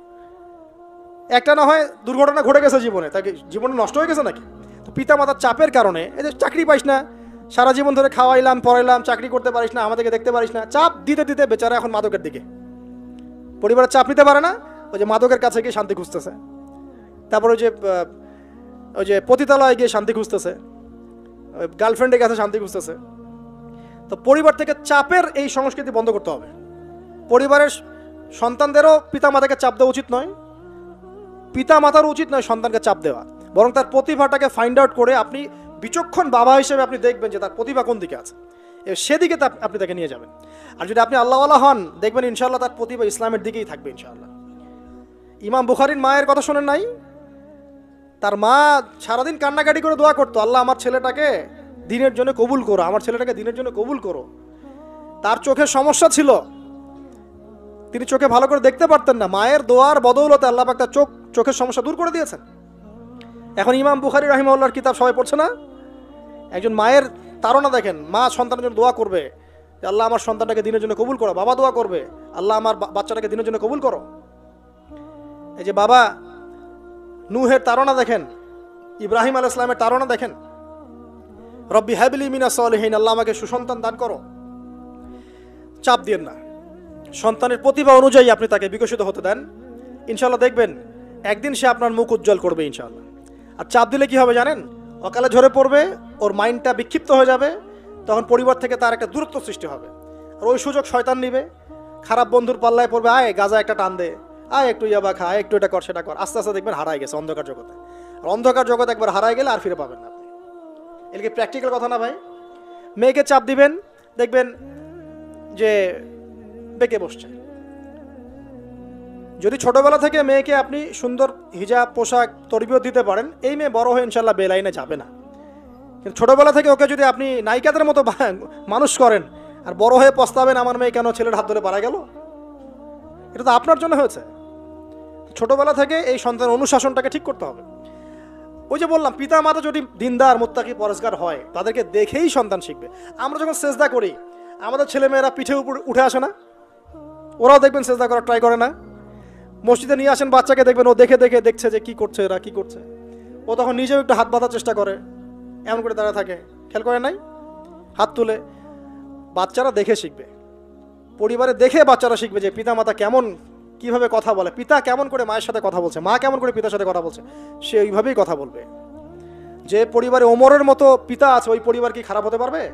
একটা না হয় দুর্ঘটনা ঘটে গেছে জীবনে, তাকে জীবনে নষ্ট হয়ে গেছে নাকি? তো পিতামাতার চাপের কারণে, এই যে চাকরি পাইস না, সারা জীবন ধরে খাওয়াইলাম পড়াইলাম, চাকরি করতে পারিস না, আমাদেরকে দেখতে পারিস না, চাপ দিতে দিতে বেচারা এখন মাদকের দিকে। পরিবারের চাপ নিতে পারে না, ওই যে মাদকের কাছে গিয়ে শান্তি খুঁজতেছে, তারপর ওই যে পতিতালয়ে গিয়ে শান্তি খুঁজতেছে, গার্লফ্রেন্ডের কাছে শান্তি খুঁজতেছে। তো পরিবার থেকে চাপের এই সংস্কৃতি বন্ধ করতে হবে। পরিবারের সন্তানদেরও পিতামাতাকে চাপ দেওয়া উচিত নয়, পিতামাতারও উচিত নয় সন্তানকে চাপ দেওয়া, বরং তার প্রতিভাটাকে ফাইন্ড আউট করে আপনি বিচক্ষণ বাবা হিসেবে আপনি দেখবেন যে তার প্রতিভা কোন দিকে আছে, সেদিকে আপনি তাকে নিয়ে যাবেন। আর যদি আপনি আল্লাহওয়ালা হন, দেখবেন ইনশাআল্লাহ তার প্রতিভা ইসলামের দিকেই থাকবে ইনশাআল্লাহ। ইমাম বুখারীর মায়ের কথা শোনেন নাই? তার মা সারাদিন কান্নাকাটি করে দোয়া করতো, আল্লাহ আমার ছেলেটাকে দিনের জন্য কবুল করো, আমার ছেলেটাকে দিনের জন্য কবুল করো। তার চোখের সমস্যা ছিল, তিনি চোখে ভালো করে দেখতে পারতেন না, মায়ের দোয়ার বদৌলতে আল্লাহ পাক তার চোখের সমস্যা দূর করে দিয়েছেন। এখন ইমাম বুখারী রাহিমাহুল্লাহর কিতাব সবাই পড়ছে না? একজন মায়ের তাড়না দেখেন, মা সন্তানের জন্য দোয়া করবে যে আল্লাহ আমার সন্তানটাকে দিনের জন্য কবুল করো, বাবা দোয়া করবে আল্লাহ আমার বাচ্চাটাকে দিনের জন্য কবুল করো। এই যে বাবা নূহের তাড়না দেখেন, ইব্রাহিম আলাইহিস সালামের তাড়না দেখেন, রব্বি হাবলি মিনাস সালিহিন, আল্লাহ আমাকে সুসন্তান দান করো। চাপ দিয়েন না, সন্তানের প্রতিভা অনুযায়ী আপনি তাকে বিকশিত হতে দেন, ইনশাআল্লাহ দেখবেন একদিন সে আপনার মুখ উজ্জ্বল করবে ইনশাআল্লাহ। আর চাপ দিলে কি হবে জানেন? অকালে ঝরে পড়বে, ওর মাইন্ডটা বিক্ষিপ্ত হয়ে যাবে, তখন পরিবার থেকে তার একটা দূরত্ব সৃষ্টি হবে। আর ওই সুযোগ শয়তান নিবে, খারাপ বন্ধুর পাল্লায় পড়বে, আয় গাজা একটা টান দে, আয় একটু ইয়াবা খা, একটু এটা কর সেটা কর, আস্তে আস্তে দেখবেন হারায় গেছে অন্ধকার জগতে। আর অন্ধকার জগৎ একবার হারায় গেলে আর ফিরে পাবেন না আপনি। এর কি প্র্যাকটিক্যাল কথা না ভাই? মেয়েকে চাপ দিবেন, দেখবেন যে বেঁকে বসছে। যদি ছোটবেলা থেকে মেয়েকে আপনি সুন্দর হিজাব পোশাক তরবিয়ত দিতে পারেন, এই মেয়ে বড় হয়ে ইনশাল্লাহ বেলাইনে যাবে না। কিন্তু ছোটবেলা থেকে ওকে যদি আপনি নায়িকাদের মতো মানুষ করেন আর বড় হয়ে পস্তাবেন আমার মেয়ে কেন ছেলের হাত ধরে পারা গেল, এটা তো আপনার জন্য হয়েছে। ছোটবেলা থেকে এই সন্তানের অনুশাসনটাকে ঠিক করতে হবে। ওই যে বললাম, পিতা মাতা যদি দিনদার মুত্তাকি পরেজগার হয়, তাদেরকে দেখেই সন্তান শিখবে। আমরা যখন সেজদা করি, আমাদের ছেলেমেয়েরা পিঠে উপর উঠে আসে না? ওরাও দেখবেন সেজদা করার ট্রাই করে না? মসজিদে নিয়ে আসেন বাচ্চাকে, দেখবেন ও দেখে দেখে দেখছে যে কি করছে এরা, কি করছে, ও তখন নিজেও একটু হাত বাঁধার চেষ্টা করে, এমন করে দাঁড়া থাকে, খেয়াল করে নাই? হাত তুলে। বাচ্চারা দেখে শিখবে, পরিবারে দেখে বাচ্চারা শিখবে যে পিতা মাতা কেমন, কিভাবে কথা বলে, পিতা কেমন করে মায়ের সাথে কথা বলছে, মা কেমন করে পিতার সাথে কথা বলছে, সে ওইভাবেই কথা বলবে। যে পরিবারে ওমরের মতো পিতা আছে, ওই পরিবার কি খারাপ হতে পারবে?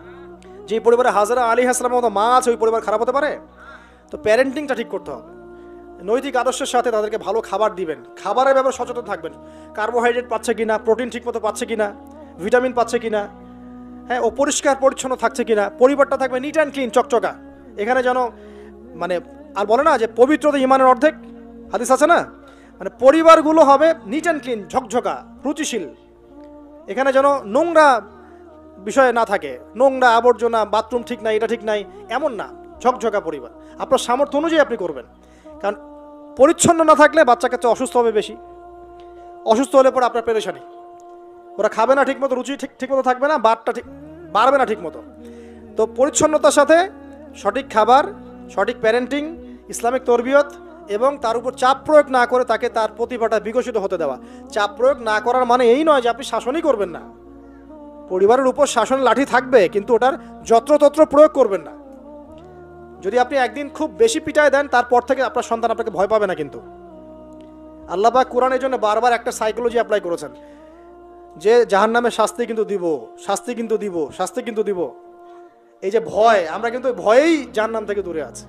যে পরিবারে হাজরা আলাইহিস সালামের মতো মা আছে, ওই পরিবার খারাপ হতে পারে? তো প্যারেন্টিংটা ঠিক করতে হবে, নৈতিক আদর্শের সাথে তাদেরকে ভালো খাবার দিবেন, খাবারের ব্যাপারে সচেতন থাকবেন, কার্বোহাইড্রেট পাচ্ছে কিনা, প্রোটিন ঠিকমতো পাচ্ছে কিনা, ভিটামিন পাচ্ছে কিনা, হ্যাঁ ও পরিষ্কার পরিচ্ছন্ন থাকছে কিনা, পরিবারটা থাকবে নিট অ্যান্ড ক্লিন, চকচকা। এখানে যেন মানে আর বলে না যে পবিত্রতা ইমানের অর্ধেক, হাদিস আছে না? মানে পরিবারগুলো হবে নিট অ্যান্ড ক্লিন, ঝকঝকা, রুচিশীল। এখানে যেন নোংরা বিষয় না থাকে, নোংরা আবর্জনা, বাথরুম ঠিক নাই, এটা ঠিক নাই, এমন না, ঝকঝকা পরিবার। আপনার সামর্থ্য অনুযায়ী আপনি করবেন, কারণ পরিচ্ছন্ন না থাকলে বাচ্চা কাছে অসুস্থ হবে বেশি, অসুস্থ হলে পরে আপনার পেরেশানি, ওরা খাবে না ঠিকমতো, রুচি ঠিকমতো থাকবে না, বারটা ঠিক বাড়বে না ঠিকমতো। তো পরিচ্ছন্নতার সাথে সঠিক খাবার, সঠিক প্যারেন্টিং, ইসলামিক তরবিয়ত এবং তার উপর চাপ প্রয়োগ না করে তাকে তার প্রতিভাটা বিকশিত হতে দেওয়া। চাপ প্রয়োগ না করার মানে এই নয় যে আপনি শাসনই করবেন না, পরিবারের উপর শাসনের লাঠি থাকবে, কিন্তু ওটার যত্রতত্র প্রয়োগ করবেন না। যদি আপনি একদিন খুব বেশি পিটায় দেন, তারপর থেকে আপনার সন্তান আপনাকে ভয় পাবে না। কিন্তু আল্লাহ পাক কোরআনের জন্য বারবার একটা সাইকোলজি অ্যাপ্লাই করেছেন যে জাহান্নামের শাস্তি কিন্তু দিব, শাস্তি কিন্তু দিব, শাস্তি কিন্তু দিব। এই যে ভয়, আমরা কিন্তু ভয়েই জাহান্নাম থেকে দূরে আছি।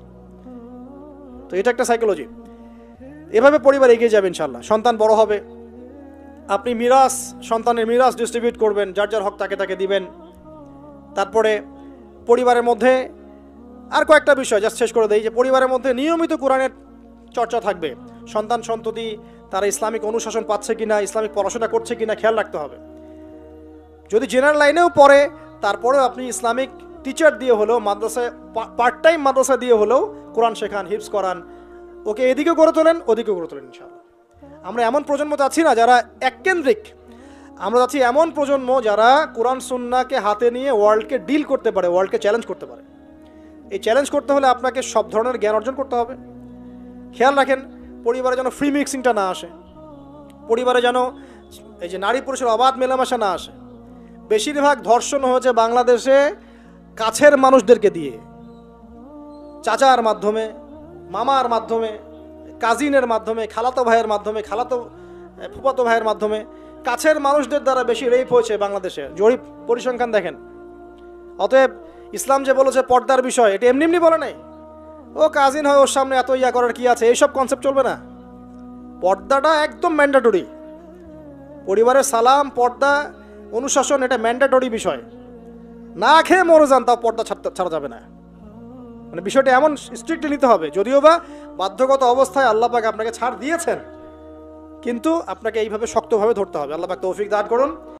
তো এটা একটা সাইকোলজি। এভাবে পরিবার এগিয়ে যাবে ইনশাল্লাহ। সন্তান বড় হবে, আপনি মিরাস, সন্তানের মিরাস ডিস্ট্রিবিউট করবেন, যার যার হক তাকে তাকে দিবেন। তারপরে পরিবারের মধ্যে আর কয়েকটা বিষয় জাস্ট শেষ করে দেই, যে পরিবারের মধ্যে নিয়মিত কোরআনের চর্চা থাকবে। সন্তান সন্ততি তারা ইসলামিক অনুশাসন পাচ্ছে কিনা, ইসলামিক পড়াশোনা করছে কিনা খেয়াল রাখতে হবে। যদি জেনারেল লাইনেও পড়ে, তারপরেও আপনি ইসলামিক টিচার দিয়ে হলেও, মাদ্রাসায় পার্ট টাইম মাদ্রাসা দিয়ে হলেও কোরআন শেখান, হিফজ করান, ওকে এদিকেও গড়ে তোলেন, ওদিকেও গড়ে তোলেন ইনশাআল্লাহ। আমরা এমন প্রজন্ম চাচ্ছি না যারা এককেন্দ্রিক, আমরা চাচ্ছি এমন প্রজন্ম যারা কোরআন সুন্নাহকে হাতে নিয়ে ওয়ার্ল্ডকে ডিল করতে পারে, ওয়ার্ল্ডকে চ্যালেঞ্জ করতে পারে। এই চ্যালেঞ্জ করতে হলে আপনাকে সব ধরনের জ্ঞান অর্জন করতে হবে। খেয়াল রাখেন, পরিবারে যেন ফ্রি মিক্সিংটা না আসে, পরিবারে যেন এই যে নারী পুরুষের অবাধ মেলামেশা না আসে। বেশিরভাগ ধর্ষণ হয়েছে বাংলাদেশে কাছের মানুষদেরকে দিয়ে, চাচার মাধ্যমে, মামার মাধ্যমে, কাজিনের মাধ্যমে, খালাতো ভাইয়ের মাধ্যমে, ফুফাতো ভাইয়ের মাধ্যমে, কাছের মানুষদের দ্বারা বেশি রেপ হয়েছে বাংলাদেশে। জরিপ পরিসংখ্যান দেখেন। অতএব ইসলাম যে বলেছে পর্দার বিষয়, এটা এমনি এমনি বলে নাই, ও কাজিন হয় ওর সামনে এত ইয়া করার কি আছে, এইসব কনসেপ্ট চলবে না। পর্দাটা একদম ম্যান্ডেটরি। পরিবারের সালাম, পর্দা, অনুশাসন, এটা ম্যান্ডেটরি বিষয়। না খেয়ে মরে যান, তাও পর্দা ছাড়া যাবে না। মানে বিষয়টা এমন স্ট্রিক্টলি নিতে হবে, যদিও বা বাধ্যগত অবস্থায় আল্লাহ পাক আপনাকে ছাড় দিয়েছেন, কিন্তু আপনাকে এইভাবে শক্তভাবে ধরতে হবে। আল্লাহ পাক তৌফিক দান করুন।